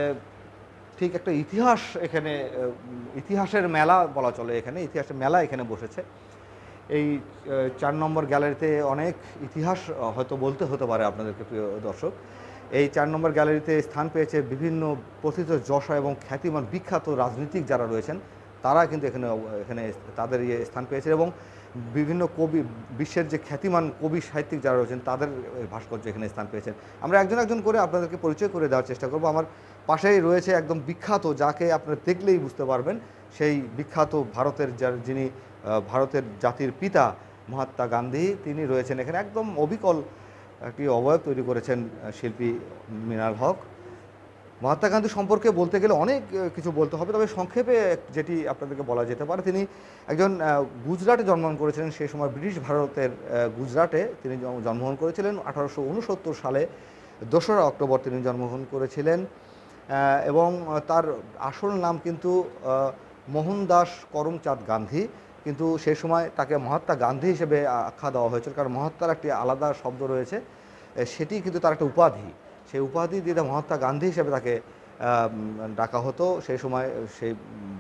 ঠিক একটা ইতিহাস, এখানে ইতিহাসের মেলা বলা চলে, এখানে ইতিহাসের মেলা এখানে বসেছে। এই 4 নম্বর গ্যালারিতে অনেক ইতিহাস হয়তো বলতে হতে পারে আপনাদেরকে, প্রিয় দর্শক। এই 4 নম্বর গ্যালারিতে স্থান পেয়েছে বিভিন্ন প্রথিত যশা এবং খ্যাতিমান বিখ্যাত রাজনীতিক যারা রয়েছেন, তারা কিন্তু এখানে তাদের স্থান পেয়েছে এবং বিভিন্ন কবি, বিশ্বের যে খ্যাতিমান কবি সাহিত্যিক যারা রয়েছেন, তাদের ভাস্কর্য এখানে স্থান পেয়েছেন। আমরা একজন একজন করে আপনাদেরকে পরিচয় করে দেওয়ার চেষ্টা করব। আমার পাশেই রয়েছে একদম বিখ্যাত, যাকে আপনারা দেখলেই বুঝতে পারবেন, সেই বিখ্যাত যিনি ভারতের জাতির পিতা মহাত্মা গান্ধী, তিনি রয়েছেন এখানে। একদম অবিকল একটি অবয়ব তৈরি করেছেন শিল্পী মৃণাল হক। মহাত্মা গান্ধী সম্পর্কে বলতে গেলে অনেক কিছু বলতে হবে, তবে সংক্ষেপে যেটি আপনাদেরকে বলা যেতে পারে, তিনি একজন গুজরাটে জন্মগ্রহণ করেছিলেন। সেই সময় ব্রিটিশ ভারতের গুজরাটে তিনি জন্মগ্রহণ করেছিলেন। 1869 সালে 2রা অক্টোবর তিনি জন্মগ্রহণ করেছিলেন এবং তার আসল নাম কিন্তু মোহনদাস করমচাঁদ গান্ধী, কিন্তু সেই সময় তাকে মহাত্মা গান্ধী হিসেবে আখ্যা দেওয়া হয়েছিল, কারণ মহাত্মার একটি আলাদা শব্দ রয়েছে, সেটি কিন্তু তার একটা উপাধি। সেই উপাধি দিয়ে মহাত্মা গান্ধী হিসেবে তাকে ডাকা হতো। সেই সময় সেই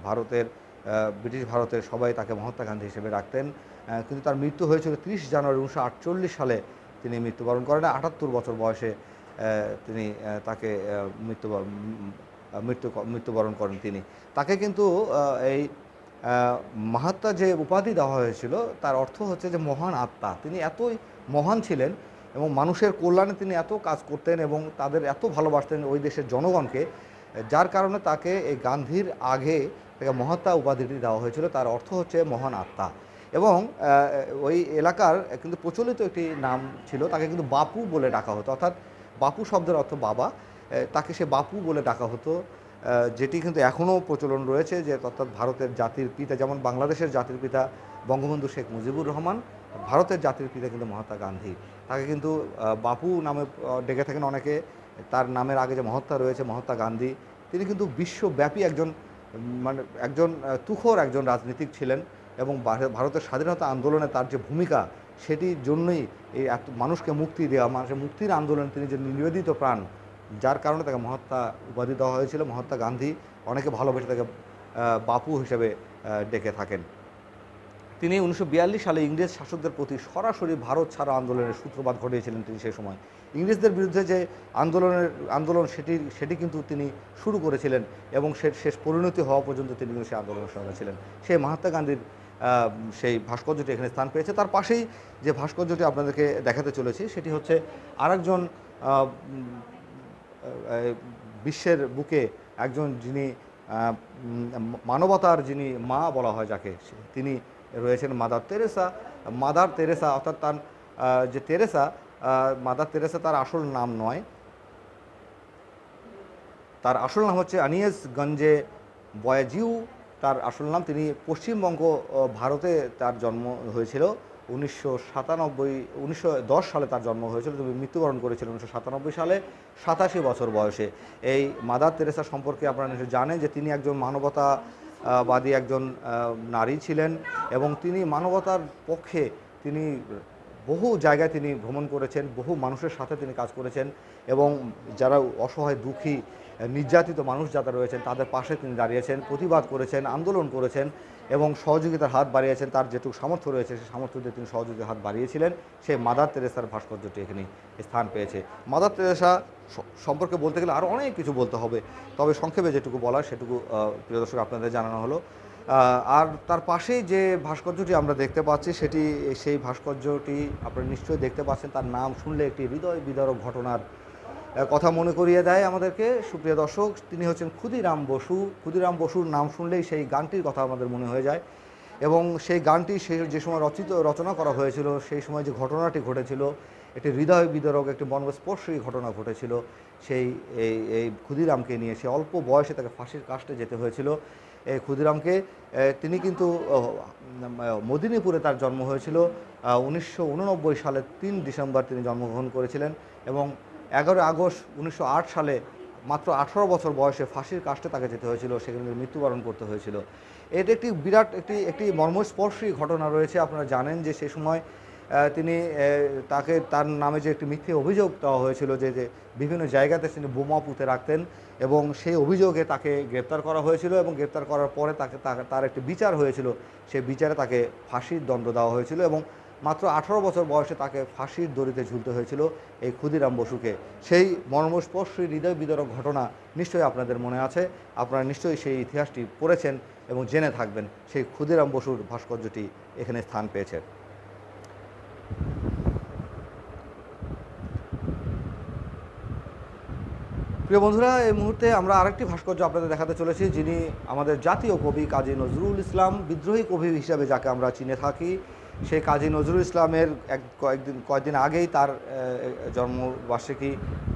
ব্রিটিশ ভারতের সবাই তাকে মহাত্মা গান্ধী হিসেবে ডাকতেন। কিন্তু তার মৃত্যু হয়েছিল 30 জানুয়ারি 1948 সালে তিনি মৃত্যুবরণ করেন। 78 বছর বয়সে তিনি তাকে মৃত্যুবরণ করেন তিনি। তাকে কিন্তু এই মহাত্মা যে উপাধি দেওয়া হয়েছিল, তার অর্থ হচ্ছে যে মহান আত্মা। তিনি এতই মহান ছিলেন এবং মানুষের কল্যাণে তিনি এত কাজ করতেন এবং তাদের এত ভালোবাসতেন ওই দেশের জনগণকে, যার কারণে তাকে এই গান্ধীর আগে তাকে মহাত্মা উপাধিটি দেওয়া হয়েছিল। তার অর্থ হচ্ছে মহান আত্মা। এবং ওই এলাকার কিন্তু প্রচলিত একটি নাম ছিল, তাকে কিন্তু বাপু বলে ডাকা হতো, অর্থাৎ বাপু শব্দের অর্থ বাবা, তাকে সে বাপু বলে ডাকা হতো, যেটি কিন্তু এখনও প্রচলন রয়েছে। যে অর্থাৎ ভারতের জাতির পিতা, যেমন বাংলাদেশের জাতির পিতা বঙ্গবন্ধু শেখ মুজিবুর রহমান, ভারতের জাতির পিতা কিন্তু মহাত্মা গান্ধী, তাকে কিন্তু বাপু নামে ডেকে থাকেন অনেকে। তার নামের আগে যে মহাত্মা রয়েছে, মহাত্মা গান্ধী, তিনি কিন্তু বিশ্বব্যাপী একজন তুখোর একজন রাজনীতিক ছিলেন এবং ভারতের স্বাধীনতা আন্দোলনে তার যে ভূমিকা, সেটির জন্যই এই এত মানুষকে মুক্তি দেওয়া, মানুষের মুক্তির আন্দোলনে তিনি যে নিবেদিত প্রাণ, যার কারণে তাকে মহাত্মা উপাধি দেওয়া হয়েছিল। মহাত্মা গান্ধী অনেকে ভালোবেসে তাকে বাপু হিসেবে ডেকে থাকেন। তিনি 1942 সালে ইংরেজ শাসকদের প্রতি সরাসরি ভারত ছাড়া আন্দোলনের সূত্রপাত ঘটিয়েছিলেন তিনি সেই সময়। ইংরেজদের বিরুদ্ধে যে আন্দোলন সেটি কিন্তু তিনি শুরু করেছিলেন এবং শেষ পরিণতি হওয়া পর্যন্ত তিনি কিন্তু সেই আন্দোলনের সঙ্গে ছিলেন। সেই মহাত্মা গান্ধীর সেই ভাস্কর্যটি এখানে স্থান পেয়েছে। তার পাশেই যে ভাস্কর্যটি আপনাদেরকে দেখাতে চলেছি সেটি হচ্ছে আরেকজন বিশ্বের বুকে একজন যিনি মানবতার যিনি মা বলা হয় যাকে, তিনি রয়েছেন মাদার তেরেসা অর্থাৎ তার যে মাদার তেরেসা তার আসল নাম নয়, তার আসল নাম হচ্ছে আনিয়েস গঞ্জে বয়াজিউ তার আসল নাম। তিনি পশ্চিমবঙ্গ ভারতে তার জন্ম হয়েছিল 1910 সালে তার জন্ম হয়েছিল। তিনি মৃত্যুবরণ করেছিলেন 1997 সালে 87 বছর বয়সে। এই মাদার তেরেসা সম্পর্কে আপনারা নিশ্চয়ই জানেন যে তিনি একজন মানবতাবাদী একজন নারী ছিলেন এবং তিনি মানবতার পক্ষে তিনি বহু জায়গায় তিনি ভ্রমণ করেছেন, বহু মানুষের সাথে তিনি কাজ করেছেন এবং যারা অসহায় দুঃখী নির্যাতিত মানুষ যারা রয়েছেন তাদের পাশে তিনি দাঁড়িয়েছেন, প্রতিবাদ করেছেন, আন্দোলন করেছেন এবং সহযোগিতার হাত বাড়িয়েছেন। তার যেটুকু সামর্থ্য রয়েছে সেই সামর্থ্য দিয়ে তিনি সহযোগিতার হাত বাড়িয়েছিলেন। সেই মাদার তেরেসার ভাস্কর্যটি এখানে স্থান পেয়েছে। মাদার তেরেসা সম্পর্কে বলতে গেলে আরও অনেক কিছু বলতে হবে, তবে সংক্ষেপে যেটুকু বলার সেটুকু প্রিয় দর্শক আপনাদের জানানো হলো। আর তার পাশেই যে ভাস্কর্যটি আমরা দেখতে পাচ্ছি সেই ভাস্কর্যটি আপনারা নিশ্চয়ই দেখতে পাচ্ছেন। তার নাম শুনলে একটি হৃদয় বিদারক ঘটনার কথা মনে করিয়ে দেয় আমাদেরকে। সুপ্রিয় দর্শক, তিনি হচ্ছেন ক্ষুদিরাম বসু। ক্ষুদিরাম বসুর নাম শুনলেই সেই গানটির কথা আমাদের মনে হয়ে যায় এবং সেই গানটি যে সময় রচনা করা হয়েছিল সেই সময় যে ঘটনাটি ঘটেছিল একটি হৃদয় বিদারক একটি মর্মস্পর্শী ঘটনা ঘটেছিল। এই ক্ষুদিরামকে নিয়ে সে অল্প বয়সে তাকে ফাঁসির কাস্টে যেতে হয়েছিল। এই ক্ষুদিরামকে তিনি কিন্তু মদিনীপুরে তার জন্ম হয়েছিল 1989 সালে 3 ডিসেম্বর তিনি জন্মগ্রহণ করেছিলেন এবং 11 আগস্ট 1908 সালে মাত্র 18 বছর বয়সে ফাঁসির কাস্টে তাকে যেতে হয়েছিল, সেখানে মৃত্যুবরণ করতে হয়েছিল। এটা একটি বিরাট একটি মর্মস্পর্শী ঘটনা রয়েছে। আপনারা জানেন যে সেই সময় তার নামে যে একটি মিথ্যে অভিযোগ দেওয়া হয়েছিল যে বিভিন্ন জায়গাতে তিনি বোমা পুঁতে রাখতেন এবং সেই অভিযোগে তাকে গ্রেপ্তার করা হয়েছিল এবং গ্রেপ্তার করার পরে তার একটি বিচার হয়েছিল। সেই বিচারে তাকে ফাঁসির দণ্ড দেওয়া হয়েছিল এবং মাত্র 18 বছর বয়সে তাকে ফাঁসির দড়িতে ঝুলতে হয়েছিল এই ক্ষুদিরাম বসুকে। সেই মর্মস্পর্শী হৃদয় বিদারক ঘটনা নিশ্চয়ই আপনাদের মনে আছে, আপনারা নিশ্চয়ই সেই ইতিহাসটি পড়েছেন এবং জেনে থাকবেন। সেই ক্ষুদিরাম বসুর ভাস্কর্যটি এখানে স্থান পেয়েছে। প্রিয় বন্ধুরা, এই মুহূর্তে আমরা আরেকটি ভাস্কর্য আপনাদের দেখাতে চলেছি, যিনি আমাদের জাতীয় কবি কাজী নজরুল ইসলাম, বিদ্রোহী কবি হিসাবে যাকে আমরা চিনে থাকি। সেই কাজী নজরুল ইসলামের কয়েকদিন আগেই তার জন্মবার্ষিকী।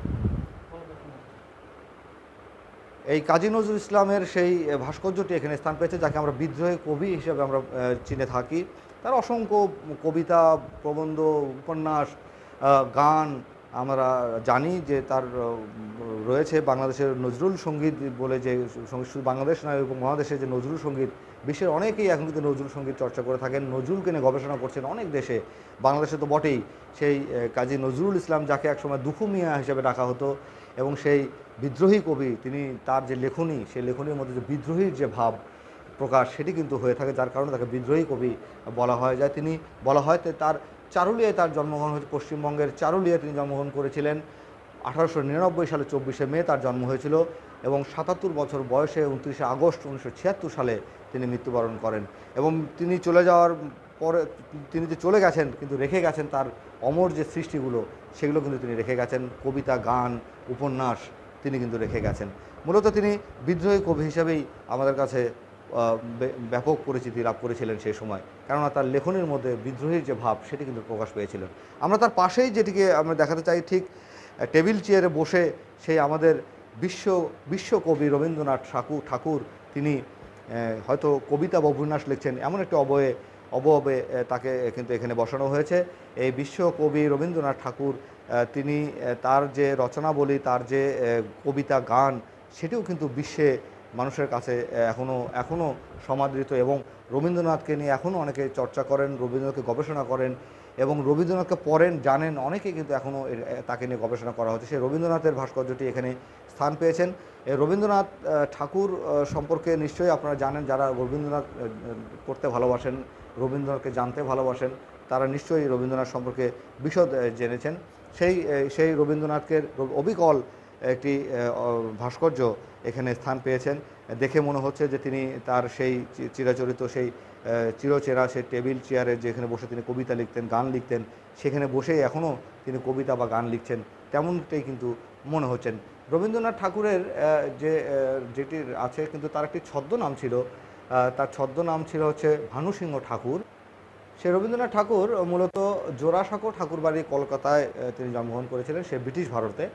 এই কাজী নজরুল ইসলামের সেই ভাস্কর্যটি এখানে স্থান পেয়েছে, যাকে আমরা বিদ্রোহী কবি হিসেবে আমরা চিনে থাকি। তার অসংখ্য কবিতা, প্রবন্ধ, উপন্যাস, গান আমরা জানি যে তার রয়েছে। বাংলাদেশের নজরুল সঙ্গীত বলে যে সঙ্গীত, শুধু বাংলাদেশ নয় এবং মহাদেশের যে নজরুল সঙ্গীত, বিশ্বের অনেকেই এখন কিন্তু নজরুল সঙ্গীত চর্চা করে থাকেন, নজরুলকে নিয়ে গবেষণা করছেন অনেক দেশে, বাংলাদেশে তো বটেই। সেই কাজী নজরুল ইসলাম, যাকে একসময় দুখু মিয়া হিসেবে ডাকা হতো এবং সেই বিদ্রোহী কবি, তিনি তার যে লেখনী, সেই লেখনীর মধ্যে যে বিদ্রোহীর যে ভাব প্রকাশ সেটি কিন্তু হয়ে থাকে, যার কারণে তাকে বিদ্রোহী কবি বলা হয়। তিনি বলা হয় তার চারুলিয়ায় তার জন্মগ্রহণ হয়েছে, পশ্চিমবঙ্গের চারুলিয়ায় তিনি জন্মগ্রহণ করেছিলেন। 1899 সালে 24শে মে তার জন্ম হয়েছিল এবং 77 বছর বয়সে 29শে আগস্ট 1976 সালে তিনি মৃত্যুবরণ করেন। এবং তিনি চলে যাওয়ার পরে তিনি যে চলে গেছেন কিন্তু রেখে গেছেন তার অমর যে সৃষ্টিগুলো, সেগুলো কিন্তু তিনি রেখে গেছেন। কবিতা, গান, উপন্যাস তিনি কিন্তু রেখে গেছেন। মূলত তিনি বিদ্রোহী কবি হিসেবেই আমাদের কাছে ব্যাপক পরিচিতি লাভ করেছিলেন সেই সময়, কেননা তার লেখনের মধ্যে বিদ্রোহীর যে ভাব সেটি কিন্তু প্রকাশ পেয়েছিলেন। আমরা তার পাশেই যেটিকে আমরা দেখাতে চাই, ঠিক টেবিল চেয়ারে বসে সেই আমাদের বিশ্বকবি রবীন্দ্রনাথ ঠাকুর, তিনি হয়তো কবিতা বা উপন্যাস লিখছেন এমন একটি অবয়বে তাকে কিন্তু এখানে বসানো হয়েছে। এই বিশ্বকবি রবীন্দ্রনাথ ঠাকুর, তিনি তার যে রচনাবলী, তার যে কবিতা, গান, সেটিও কিন্তু বিশ্বে মানুষের কাছে এখনও সমাদৃত এবং রবীন্দ্রনাথকে নিয়ে এখনও অনেকে চর্চা করেন, রবীন্দ্রনাথকে গবেষণা করেন এবং রবীন্দ্রনাথকে পড়েন, জানেন, অনেকেই কিন্তু এখনও তাকে নিয়ে গবেষণা করা হচ্ছে। সেই রবীন্দ্রনাথের ভাস্কর্যটি এখানে স্থান পেয়েছেন। রবীন্দ্রনাথ ঠাকুর সম্পর্কে নিশ্চয়ই আপনারা জানেন, যারা রবীন্দ্রনাথ পড়তে ভালোবাসেন, রবীন্দ্রনাথকে জানতে ভালোবাসেন তারা নিশ্চয়ই রবীন্দ্রনাথ সম্পর্কে বিশদ জেনেছেন। সেই রবীন্দ্রনাথকে অবিকল একটি ভাস্কর্য এখানে স্থান পেয়েছেন। দেখে মনে হচ্ছে যে তিনি তার সেই চিরাচরিত সেই চিরচেরা সেই টেবিল চেয়ারে যেখানে বসে তিনি কবিতা লিখতেন, গান লিখতেন, সেখানে বসেই এখনও তিনি কবিতা বা গান লিখছেন তেমনটাই কিন্তু মনে হচ্ছেন। রবীন্দ্রনাথ ঠাকুরের যেটি আছে কিন্তু তার একটি ছদ্মনাম ছিল, তার ছদ্মনাম ছিল হচ্ছে ভানুসিংহ ঠাকুর। সে রবীন্দ্রনাথ ঠাকুর মূলত জোড়াসাঁকো ঠাকুরবাড়ি কলকাতায় তিনি জন্মগ্রহণ করেছিলেন, সে ব্রিটিশ ভারতে।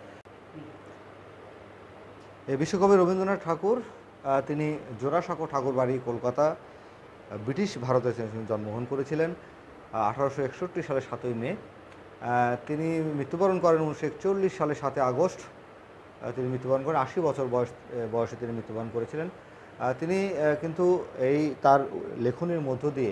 এই বিশ্বকবি রবীন্দ্রনাথ ঠাকুর তিনি জোড়াসাঁকো ঠাকুরবাড়ি কলকাতা ব্রিটিশ ভারতে জন্মগ্রহণ করেছিলেন 1861 সালে 7ই মে। তিনি মৃত্যুবরণ করেন 1941 সালে 7 আগস্ট। তিনি মৃত্যুবরণ করেন 80 বছর বয়সে তিনি মৃত্যুবরণ করেছিলেন। তিনি কিন্তু এই তার লেখনীর মধ্য দিয়ে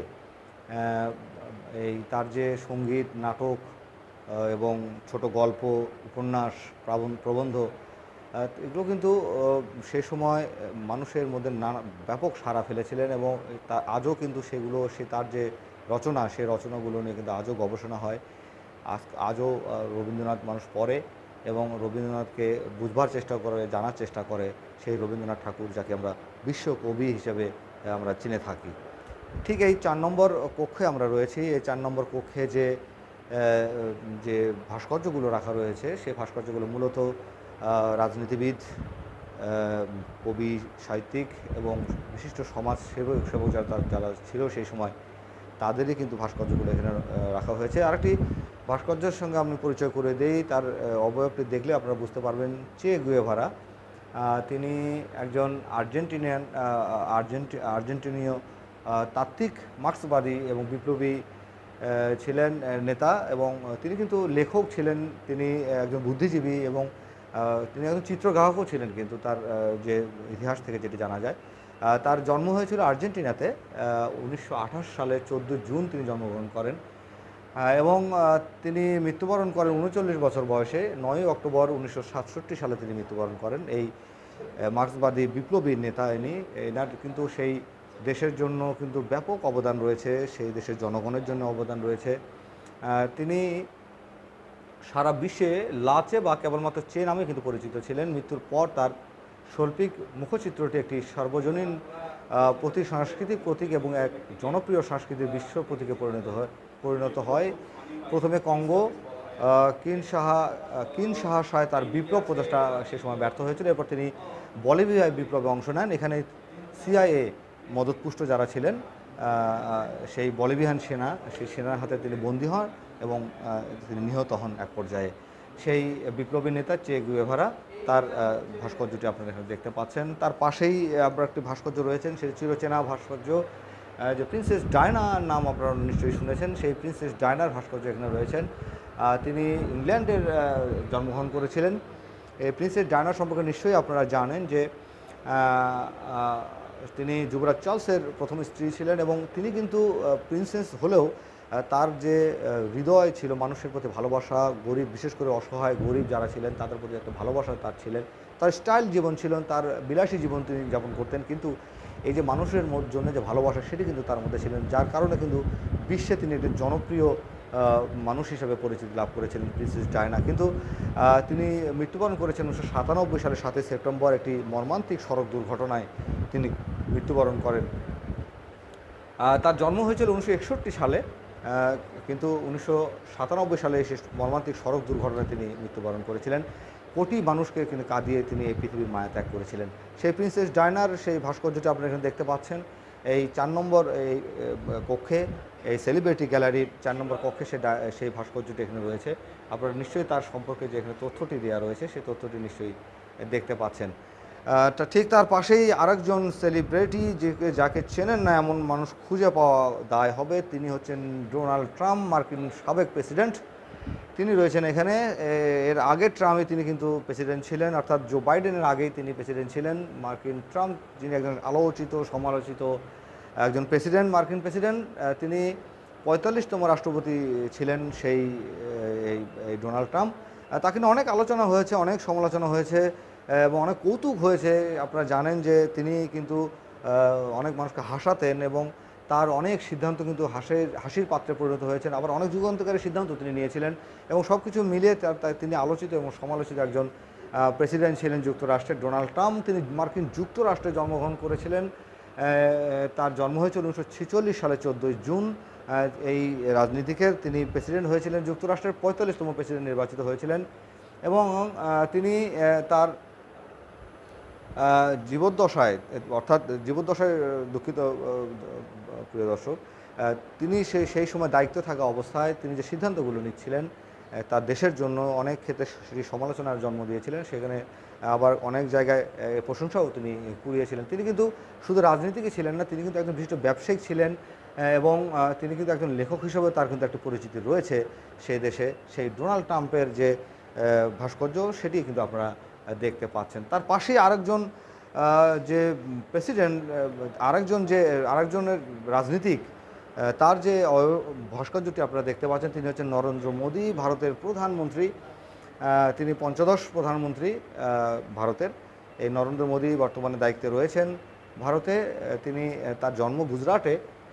এই তার যে সঙ্গীত, নাটক এবং ছোট গল্প, উপন্যাস, প্রবন্ধ, এগুলো কিন্তু সে সময় মানুষের মধ্যে ব্যাপক সাড়া ফেলেছিলেন এবং আজও কিন্তু সেগুলো তার যে রচনা, সেই রচনাগুলো নিয়ে কিন্তু আজও গবেষণা হয়। আজও রবীন্দ্রনাথ মানুষ পড়ে এবং রবীন্দ্রনাথকে বুঝবার চেষ্টা করে, জানার চেষ্টা করে, সেই রবীন্দ্রনাথ ঠাকুর যাকে আমরা বিশ্বকবি হিসেবে আমরা চিনে থাকি। ঠিক এই 4 নম্বর কক্ষে আমরা রয়েছি। এই 4 নম্বর কক্ষে যে ভাস্কর্যগুলো রাখা রয়েছে, সেই ভাস্কর্যগুলো মূলত রাজনীতিবিদ, কবি, সাহিত্যিক এবং বিশিষ্ট সমাজ সেবক যারা ছিল সেই সময়, তাদেরই কিন্তু ভাস্কর্যগুলো এখানে রাখা হয়েছে। আরেকটি ভাস্কর্যের সঙ্গে আমি পরিচয় করে দেই, তার অবয়বটি দেখলে আপনারা বুঝতে পারবেন। চে গুয়েভারা, তিনি একজন আর্জেন্টিনীয় তাত্ত্বিক, মার্ক্সবাদী এবং বিপ্লবী ছিলেন নেতা, এবং তিনি কিন্তু লেখক ছিলেন, তিনি একজন বুদ্ধিজীবী এবং তিনি একজন চিত্রগ্রাহকও ছিলেন। কিন্তু তার যে ইতিহাস থেকে যেটি জানা যায়, তার জন্ম হয়েছিল আর্জেন্টিনাতে 1928 সালে 14 জুন তিনি জন্মগ্রহণ করেন এবং তিনি মৃত্যুবরণ করেন 39 বছর বয়সে 9 অক্টোবর 1967 সালে তিনি মৃত্যুবরণ করেন। এই মার্ক্সবাদী বিপ্লবী নেতা এনার কিন্তু সেই দেশের জন্য কিন্তু ব্যাপক অবদান রয়েছে, সেই দেশের জনগণের জন্য অবদান রয়েছে। তিনি সারা বিশ্বে লাচে বা কেবলমাত্র চে নামে কিন্তু পরিচিত ছিলেন। মৃত্যুর পর তার শৈল্পিক মুখচিত্রটি একটি সর্বজনীন সাংস্কৃতিক প্রতীক এবং এক জনপ্রিয় সাংস্কৃতিক বিশ্ব প্রতীকে পরিণত হয়। প্রথমে কঙ্গো কিনশাসায় তার বিপ্লব প্রচেষ্টা সে সময় ব্যর্থ হয়েছিল। এরপর তিনি বলিভিয়ায় বিপ্লবে অংশ নেন। এখানে CIA মদতপুষ্ট যারা ছিলেন, সেই বলিভিয়ান সেনা, সেই সেনার হাতে তিনি বন্দী হন এবং তিনি নিহত হন এক পর্যায়ে। সেই বিপ্লবী নেতা চে গুয়েভারা, তার ভাস্কর্যটি আপনারা এখানে দেখতে পাচ্ছেন। তার পাশেই আপনার একটি ভাস্কর্য রয়েছেন, সেই চিরচেনা ভাস্কর্য, যে প্রিন্সেস ডায়নার নাম আপনারা নিশ্চয়ই শুনেছেন। সেই প্রিন্সেস ডায়নার ভাস্কর্য এখানে রয়েছেন। তিনি ইংল্যান্ডের জন্মগ্রহণ করেছিলেন। এই প্রিন্সেস ডায়নার সম্পর্কে নিশ্চয়ই আপনারা জানেন যে তিনি যুবরাজ চার্লসের প্রথম স্ত্রী ছিলেন এবং তিনি কিন্তু প্রিন্সেস হলেও তার যে হৃদয় ছিল মানুষের প্রতি ভালোবাসা, গরিব, বিশেষ করে অসহায় গরিব যারা ছিলেন তাদের প্রতি একটা ভালোবাসা তার ছিলেন। তার স্টাইল জীবন ছিল, তার বিলাসী জীবন তিনি যাপন করতেন, কিন্তু এই যে মানুষের জন্য যে ভালোবাসা সেটি কিন্তু তার মধ্যে ছিলেন, যার কারণে কিন্তু বিশ্বে তিনি একটি জনপ্রিয় মানুষ হিসেবে পরিচিতি লাভ করেছিলেন প্রিন্সেস ডায়না। কিন্তু তিনি মৃত্যুবরণ করেছেন 1997 সালে 7 সেপ্টেম্বর একটি মর্মান্তিক সড়ক দুর্ঘটনায় তিনি মৃত্যুবরণ করেন। তার জন্ম হয়েছিল 1961 সালে, কিন্তু 1997 সালে সেই মর্মান্তিক সড়ক দুর্ঘটনায় তিনি মৃত্যুবরণ করেছিলেন। কোটি মানুষকে কিন্তু কাঁদিয়ে তিনি এই পৃথিবীর মায়া ত্যাগ করেছিলেন। সেই প্রিন্সেস ডায়নার সেই ভাস্কর্যটি আপনারা এখানে দেখতে পাচ্ছেন। এই 4 নম্বর এই কক্ষে, এই সেলিব্রিটি গ্যালারির 4 নম্বর কক্ষে সেই ভাস্কর্যটি এখানে রয়েছে। আপনারা নিশ্চয়ই তার সম্পর্কে যে এখানে তথ্যটি দেওয়া রয়েছে সেই তথ্যটি নিশ্চয়ই দেখতে পাচ্ছেন। ঠিক তার পাশেই আরেকজন সেলিব্রিটি যাকে চেনেন না এমন মানুষ খুঁজে পাওয়া দায় হবে, তিনি হচ্ছেন ডোনাল্ড ট্রাম্প, মার্কিন সাবেক প্রেসিডেন্ট। তিনি রয়েছেন এখানে। এর আগের ট্রাম্পে তিনি কিন্তু প্রেসিডেন্ট ছিলেন, অর্থাৎ জো বাইডেনের আগেই তিনি প্রেসিডেন্ট ছিলেন। মার্কিন ট্রাম্প, যিনি একজন আলোচিত সমালোচিত একজন প্রেসিডেন্ট, মার্কিন প্রেসিডেন্ট, তিনি 45তম রাষ্ট্রপতি ছিলেন সেই ডোনাল্ড ট্রাম্প। তাকে নিয়ে অনেক আলোচনা হয়েছে, অনেক সমালোচনা হয়েছে এবং অনেক কৌতুক হয়েছে। আপনারা জানেন যে তিনি কিন্তু অনেক মানুষকে হাসাতেন এবং তার অনেক সিদ্ধান্ত কিন্তু হাসির পাত্রে পরিণত হয়েছেন, আবার অনেক যুগান্তকারী সিদ্ধান্ত তিনি নিয়েছিলেন এবং সব কিছু মিলিয়ে তিনি আলোচিত এবং সমালোচিত একজন প্রেসিডেন্ট ছিলেন যুক্তরাষ্ট্রের। ডোনাল্ড ট্রাম্প তিনি মার্কিন যুক্তরাষ্ট্রে জন্মগ্রহণ করেছিলেন। তার জন্ম হয়েছিল 1946 সালে 14 জুন। এই রাজনীতিকের তিনি প্রেসিডেন্ট হয়েছিলেন, যুক্তরাষ্ট্রের 45তম প্রেসিডেন্ট নির্বাচিত হয়েছিলেন এবং তিনি তার জীবদ্দশায় দুঃখিত প্রিয় দর্শক, তিনি সেই সময় দায়িত্ব থাকা অবস্থায় তিনি যে সিদ্ধান্তগুলো নিচ্ছিলেন তার দেশের জন্য অনেক ক্ষেত্রে সেই সমালোচনার জন্ম দিয়েছিলেন, সেখানে আবার অনেক জায়গায় প্রশংসাও তিনি কুড়িয়েছিলেন। তিনি কিন্তু শুধু রাজনীতিকই ছিলেন না, তিনি কিন্তু একজন বিশিষ্ট ব্যবসায়িক ছিলেন এবং তিনি কিন্তু একজন লেখক হিসেবে তার কিন্তু একটা পরিচিতি রয়েছে সেই দেশে। সেই ডোনাল্ড ট্রাম্পের যে ভাস্কর্য সেটি কিন্তু আপনারা দেখতে পাচ্ছেন। তার পাশেই আরেকজন যে প্রেসিডেন্ট, আরেকজনের রাজনীতিক, তার যে ভাস্কর্যটি আপনারা দেখতে পাচ্ছেন তিনি হচ্ছেন নরেন্দ্র মোদী, ভারতের প্রধানমন্ত্রী। তিনি পঞ্চদশ প্রধানমন্ত্রী ভারতের। এই নরেন্দ্র মোদী বর্তমানে দায়িত্বে রয়েছেন ভারতে। তিনি তার জন্ম গুজরাটে,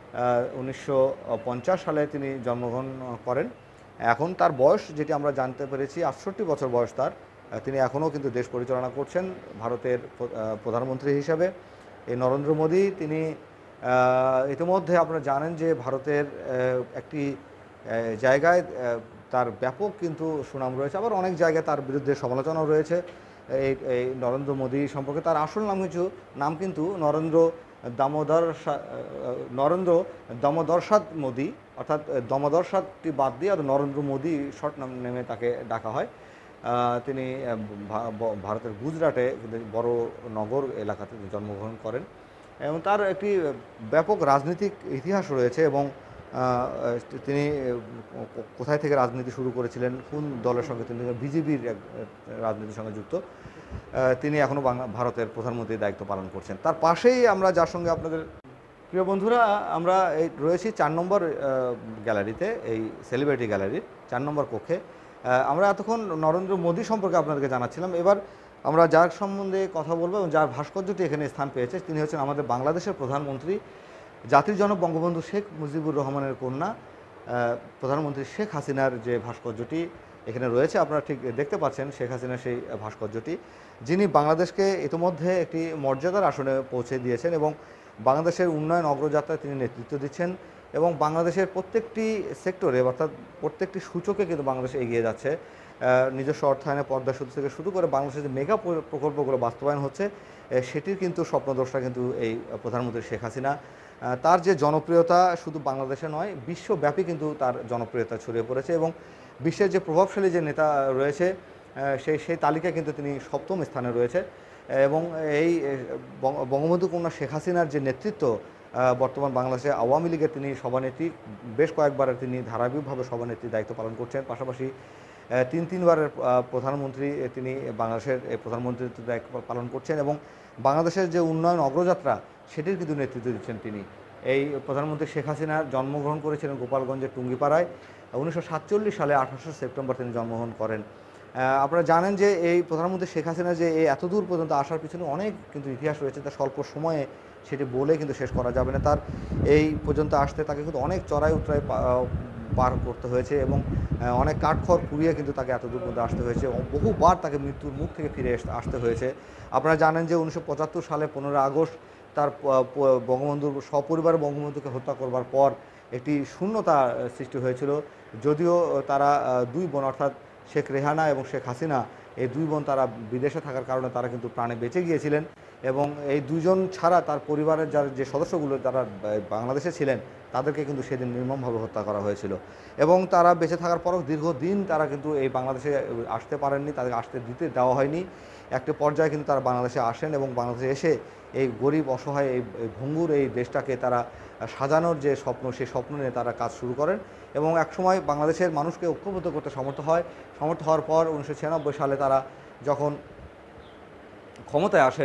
1950 সালে তিনি জন্মগ্রহণ করেন। এখন তার বয়স যেটি আমরা জানতে পেরেছি 68 বছর বয়স তার। তিনি এখনও কিন্তু দেশ পরিচালনা করছেন ভারতের প্রধানমন্ত্রী হিসাবে। এই নরেন্দ্র মোদী তিনি ইতিমধ্যে আপনারা জানেন যে ভারতের একটি জায়গায় তার ব্যাপক কিন্তু সুনাম রয়েছে, আবার অনেক জায়গায় তার বিরুদ্ধে সমালোচনাও রয়েছে। এই নরেন্দ্র মোদী সম্পর্কে তার আসল নাম কিন্তু নরেন্দ্র দামোদরসাদ মোদী, অর্থাৎ দামোদরসাদটি বাদ দিয়ে আর নরেন্দ্র মোদী শর্ট নাম নেমে তাকে ডাকা হয়। তিনি ভারতের গুজরাটে বড় নগর এলাকাতে জন্মগ্রহণ করেন এবং তার একটি ব্যাপক রাজনৈতিক ইতিহাস রয়েছে এবং তিনি কোথায় থেকে রাজনীতি শুরু করেছিলেন, কোন দলের সঙ্গে, তিনি বিজেপির রাজনীতির সঙ্গে যুক্ত। তিনি এখনও ভারতের প্রধানমন্ত্রীর দায়িত্ব পালন করছেন। তার পাশেই আমরা যার সঙ্গে আপনাদের প্রিয় বন্ধুরা আমরা রয়েছি 4 নম্বর গ্যালারিতে, এই সেলিব্রিটি গ্যালারির 4 নম্বর কক্ষে। আমরা এতক্ষণ নরেন্দ্র মোদী সম্পর্কে আপনাদেরকে জানাচ্ছিলাম। এবার আমরা যার সম্বন্ধে কথা বলবো এবং যার ভাস্কর্যটি এখানে স্থান পেয়েছে তিনি হচ্ছেন আমাদের বাংলাদেশের প্রধানমন্ত্রী, জাতির জনক বঙ্গবন্ধু শেখ মুজিবুর রহমানের কন্যা, প্রধানমন্ত্রী শেখ হাসিনার যে ভাস্কর্যটি এখানে রয়েছে আপনারা ঠিক দেখতে পাচ্ছেন শেখ হাসিনার সেই ভাস্কর্যটি, যিনি বাংলাদেশকে ইতিমধ্যে একটি মর্যাদার আসনে পৌঁছে দিয়েছেন এবং বাংলাদেশের উন্নয়ন অগ্রযাত্রায় তিনি নেতৃত্ব দিচ্ছেন এবং বাংলাদেশের প্রত্যেকটি সেক্টরে অর্থাৎ প্রত্যেকটি সূচকে কিন্তু বাংলাদেশ এগিয়ে যাচ্ছে। নিজস্ব অর্থায়নে পদ্মা সেতু থেকে শুরু করে বাংলাদেশের যে মেগা প্রকল্পগুলো বাস্তবায়ন হচ্ছে সেটির কিন্তু স্বপ্নদ্রষ্টা কিন্তু এই প্রধানমন্ত্রী শেখ হাসিনা। তার যে জনপ্রিয়তা শুধু বাংলাদেশে নয় বিশ্বব্যাপী কিন্তু তার জনপ্রিয়তা ছড়িয়ে পড়েছে এবং বিশ্বের যে প্রভাবশালী যে নেতা রয়েছে সেই তালিকায় কিন্তু তিনি 7ম স্থানে রয়েছে এবং এই বঙ্গবন্ধু কন্যা শেখ হাসিনার যে নেতৃত্ব, বর্তমান বাংলাদেশে আওয়ামী লীগের তিনি সভানেত্রী, বেশ কয়েকবার তিনি ধারাবাহিকভাবে সভানেত্রীর দায়িত্ব পালন করছেন, পাশাপাশি 3বারের প্রধানমন্ত্রী তিনি বাংলাদেশের প্রধানমন্ত্রীর দায়িত্ব পালন করছেন এবং বাংলাদেশের যে উন্নয়ন অগ্রযাত্রা সেটির কিন্তু নেতৃত্ব দিচ্ছেন তিনি। এই প্রধানমন্ত্রী শেখ হাসিনা জন্মগ্রহণ করেছিলেন গোপালগঞ্জের টুঙ্গিপাড়ায়। 1947 সালে 28 সেপ্টেম্বর তিনি জন্মগ্রহণ করেন। আপনারা জানেন যে এই প্রধানমন্ত্রী শেখ হাসিনা যে এই এত দূর পর্যন্ত আসার পিছনে অনেক কিন্তু ইতিহাস রয়েছে, তার স্বল্প সময়ে সেটি বলে কিন্তু শেষ করা যাবে না। তার এই পর্যন্ত আসতে তাকে কিন্তু অনেক চড়াই উতরাই পার করতে হয়েছে এবং অনেক কাঠখড় পুড়িয়ে কিন্তু তাকে এত দূর পর্যন্ত আসতে হয়েছে, বহুবার তাকে মৃত্যুর মুখ থেকে ফিরে আসতে হয়েছে। আপনারা জানেন যে 1975 সালে 15 আগস্ট তার বঙ্গবন্ধুর সপরিবার বঙ্গবন্ধুকে হত্যা করবার পর একটি শূন্যতা সৃষ্টি হয়েছিল। যদিও তারা 2 বোন অর্থাৎ শেখ রেহানা এবং শেখ হাসিনা, এই 2 বোন তারা বিদেশে থাকার কারণে তারা কিন্তু প্রাণে বেঁচে গিয়েছিলেন এবং এই 2 জন ছাড়া তার পরিবারের যে সদস্যগুলো তারা বাংলাদেশে ছিলেন তাদেরকে কিন্তু সেদিন নির্মমভাবে হত্যা করা হয়েছিল এবং তারা বেঁচে থাকার পরও দীর্ঘদিন তারা কিন্তু এই বাংলাদেশে আসতে পারেননি, তাদেরকে আসতে দিতে দেওয়া হয়নি। একটা পর্যায়ে কিন্তু তারা বাংলাদেশে আসেন এবং বাংলাদেশে এসে এই গরিব অসহায় এই ভঙ্গুর এই দেশটাকে তারা সাজানোর যে স্বপ্ন সেই স্বপ্ন নিয়ে তারা কাজ শুরু করেন এবং একসময় বাংলাদেশের মানুষকে ঐক্যবদ্ধ করতে সমর্থ হওয়ার পর 1996 সালে তারা যখন ক্ষমতায় আসেন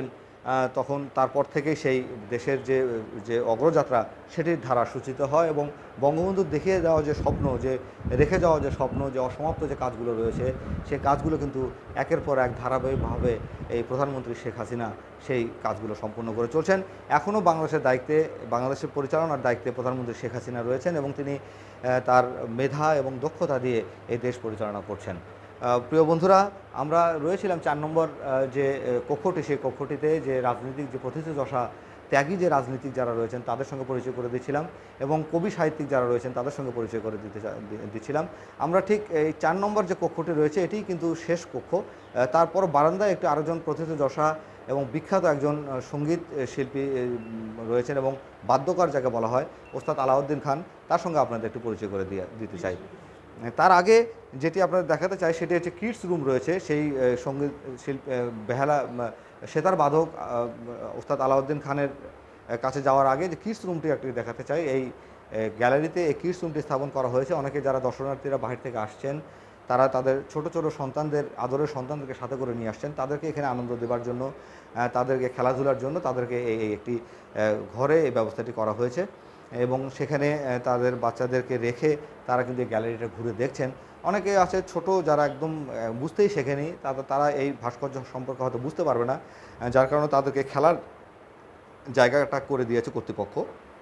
তখন তারপর থেকেই সেই দেশের যে অগ্রযাত্রা সেটির ধারা সূচিত হয় এবং বঙ্গবন্ধুর দেখিয়ে দেওয়া যে স্বপ্ন, যে রেখে যাওয়া যে স্বপ্ন, যে অসমাপ্ত যে কাজগুলো রয়েছে সেই কাজগুলো কিন্তু একের পর এক ধারাবাহিকভাবে এই প্রধানমন্ত্রী শেখ হাসিনা সেই কাজগুলো সম্পূর্ণ করে চলছেন। এখনও বাংলাদেশের পরিচালনার দায়িত্বে প্রধানমন্ত্রী শেখ হাসিনা রয়েছেন এবং তিনি তার মেধা এবং দক্ষতা দিয়ে এই দেশ পরিচালনা করছেন। প্রিয় বন্ধুরা, আমরা রয়েছিলাম 4 নম্বর যে কক্ষটি, সেই কক্ষটিতে যে রাজনৈতিক যে প্রথিতযশা ত্যাগী যে রাজনীতিক যারা রয়েছেন তাদের সঙ্গে পরিচয় করে দিচ্ছিলাম এবং কবি সাহিত্যিক যারা রয়েছেন তাদের সঙ্গে পরিচয় করে দিচ্ছিলাম। আমরা ঠিক এই 4 নম্বর যে কক্ষটি রয়েছে এটি কিন্তু শেষ কক্ষ। তারপর বারান্দায় একটি আরেকজন প্রথিতযশা এবং বিখ্যাত একজন সঙ্গীত শিল্পী রয়েছেন এবং বাদ্যকার যাকে বলা হয় ওস্তাদ আলাউদ্দিন খান, তার সঙ্গে আপনাদের একটু পরিচয় করে দিতে চাই। তার আগে যেটি আপনাদের দেখাতে চাই সেটি হচ্ছে কিডস রুম রয়েছে। সেই সঙ্গীত বেহালা সেতার বাদক ওস্তাদ আলাউদ্দিন খানের কাছে যাওয়ার আগে যে কিডস রুমটি একটি দেখাতে চাই। এই গ্যালারিতে এই কিডস রুমটি স্থাপন করা হয়েছে। অনেকে যারা দর্শনার্থীরা বাহির থেকে আসছেন তারা তাদের ছোট ছোট সন্তানদের, আদরের সন্তানদেরকে সাথে করে নিয়ে আসছেন, তাদেরকে এখানে আনন্দ দেওয়ার জন্য, তাদেরকে খেলাধুলার জন্য তাদেরকে এই একটি ঘরে এই ব্যবস্থাটি করা হয়েছে এবং সেখানে তাদের বাচ্চাদেরকে রেখে তারা কিন্তু এই গ্যালারিটা ঘুরে দেখছেন। অনেকে আছে ছোট যারা একদম বুঝতেই শেখেনি, তারা এই ভাস্কর্য সম্পর্কে হয়তো বুঝতে পারবে না, যার কারণে তাদেরকে খেলার জায়গাটা করে দিয়েছে কর্তৃপক্ষ।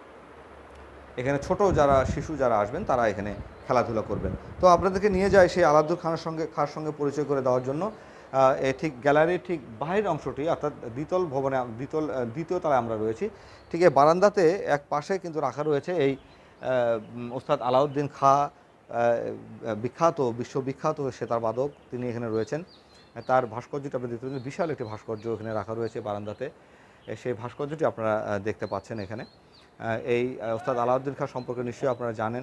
এখানে ছোট শিশু যারা আসবেন তারা এখানে খেলাধুলা করবেন। তো আপনাদেরকে নিয়ে যায় সেই আলাউদ্দিন খানের সঙ্গে পরিচয় করে দেওয়ার জন্য। ঠিক গ্যালারির ঠিক বাহির অংশটি অর্থাৎ দ্বিতল ভবনে দ্বিতীয় তলায় আমরা রয়েছি। ঠিক এই বারান্দাতে এক পাশে কিন্তু রাখা রয়েছে এই ওস্তাদ আলাউদ্দিন খাঁ, বিশ্ববিখ্যাত সেতার বাদক, তিনি এখানে রয়েছেন। তার ভাস্কর্যটি আপনি দেখতে পাচ্ছেন, বিশাল একটি ভাস্কর্য এখানে রাখা রয়েছে বারান্দাতে। সেই ভাস্কর্যটি আপনারা দেখতে পাচ্ছেন এখানে। এই ওস্তাদ আলাউদ্দিন খাঁ সম্পর্কে নিশ্চয়ই আপনারা জানেন।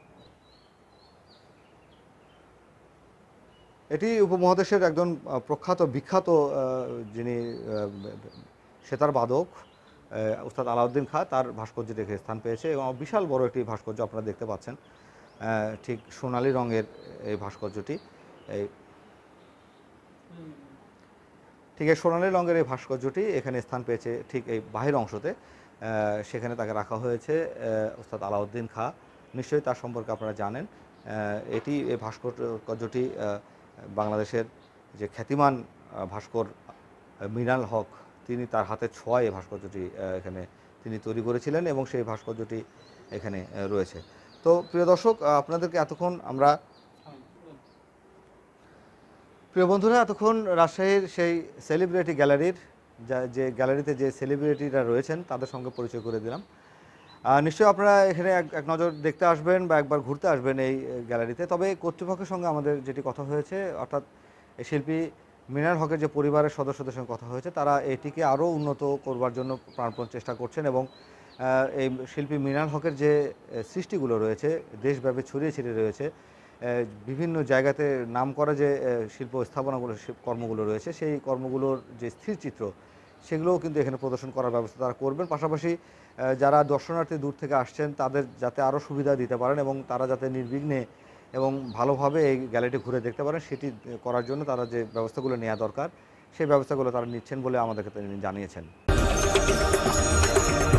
এটি উপমহাদেশের একজন বিখ্যাত যিনি সেতার বাদক ওস্তাদ আলাউদ্দিন খাঁ, তার ভাস্কর্যটি এখানে স্থান পেয়েছে এবং বিশাল বড় একটি ভাস্কর্য আপনারা দেখতে পাচ্ছেন। ঠিক সোনালী রঙের এই ভাস্কর্যটি, এই সোনালী রঙের এই ভাস্কর্যটি এখানে স্থান পেয়েছে ঠিক এই বাহির অংশতে। সেখানে তাকে রাখা হয়েছে ওস্তাদ আলাউদ্দিন খাঁ, নিশ্চয়ই তার সম্পর্কে আপনারা জানেন। এই ভাস্কর্যটি বাংলাদেশের যে খ্যাতিমান ভাস্কর মৃণাল হক, তিনি তার হাতের ছোঁয়ায় এই ভাস্কর্যটি এখানে তিনি তৈরি করেছিলেন এবং সেই ভাস্কর্যটি এখানে রয়েছে। তো প্রিয় দর্শক, আপনাদেরকে প্রিয় বন্ধুরা, এতক্ষণ রাজশাহীর সেই সেলিব্রিটি গ্যালারির যে গ্যালারিতে যে সেলিব্রিটিরা রয়েছেন তাদের সঙ্গে পরিচয় করে দিলাম। নিশ্চয়ই আপনারা এখানে এক নজর দেখতে আসবেন বা একবার ঘুরতে আসবেন এই গ্যালারিতে। তবে কর্তৃপক্ষের সঙ্গে আমাদের যেটি কথা হয়েছে, অর্থাৎ এই শিল্পী মৃণাল হকের যে পরিবারের সদস্যদের সঙ্গে কথা হয়েছে, তারা এটিকে আরও উন্নত করবার জন্য প্রাণপণ চেষ্টা করছেন এবং এই শিল্পী মৃণাল হকের যে সৃষ্টিগুলো রয়েছে দেশব্যাপী ছড়িয়ে ছিটিয়ে রয়েছে, বিভিন্ন জায়গাতে নামকরা যে শিল্প স্থাপনাগুলো, কর্মগুলো রয়েছে, সেই কর্মগুলোর যে স্থিরচিত্র সেগুলোও কিন্তু এখানে প্রদর্শন করার ব্যবস্থা তারা করবেন। পাশাপাশি যারা দর্শনার্থী দূর থেকে আসছেন তাদের যাতে আরও সুবিধা দিতে পারেন এবং তারা যাতে নির্বিঘ্নে এবং ভালোভাবে এই গ্যালারিটি ঘুরে দেখতে পারেন, সেটি করার জন্য তারা যে ব্যবস্থাগুলো নেওয়া দরকার সেই ব্যবস্থাগুলো তারা নিচ্ছেন বলে আমাদেরকে তিনি জানিয়েছেন।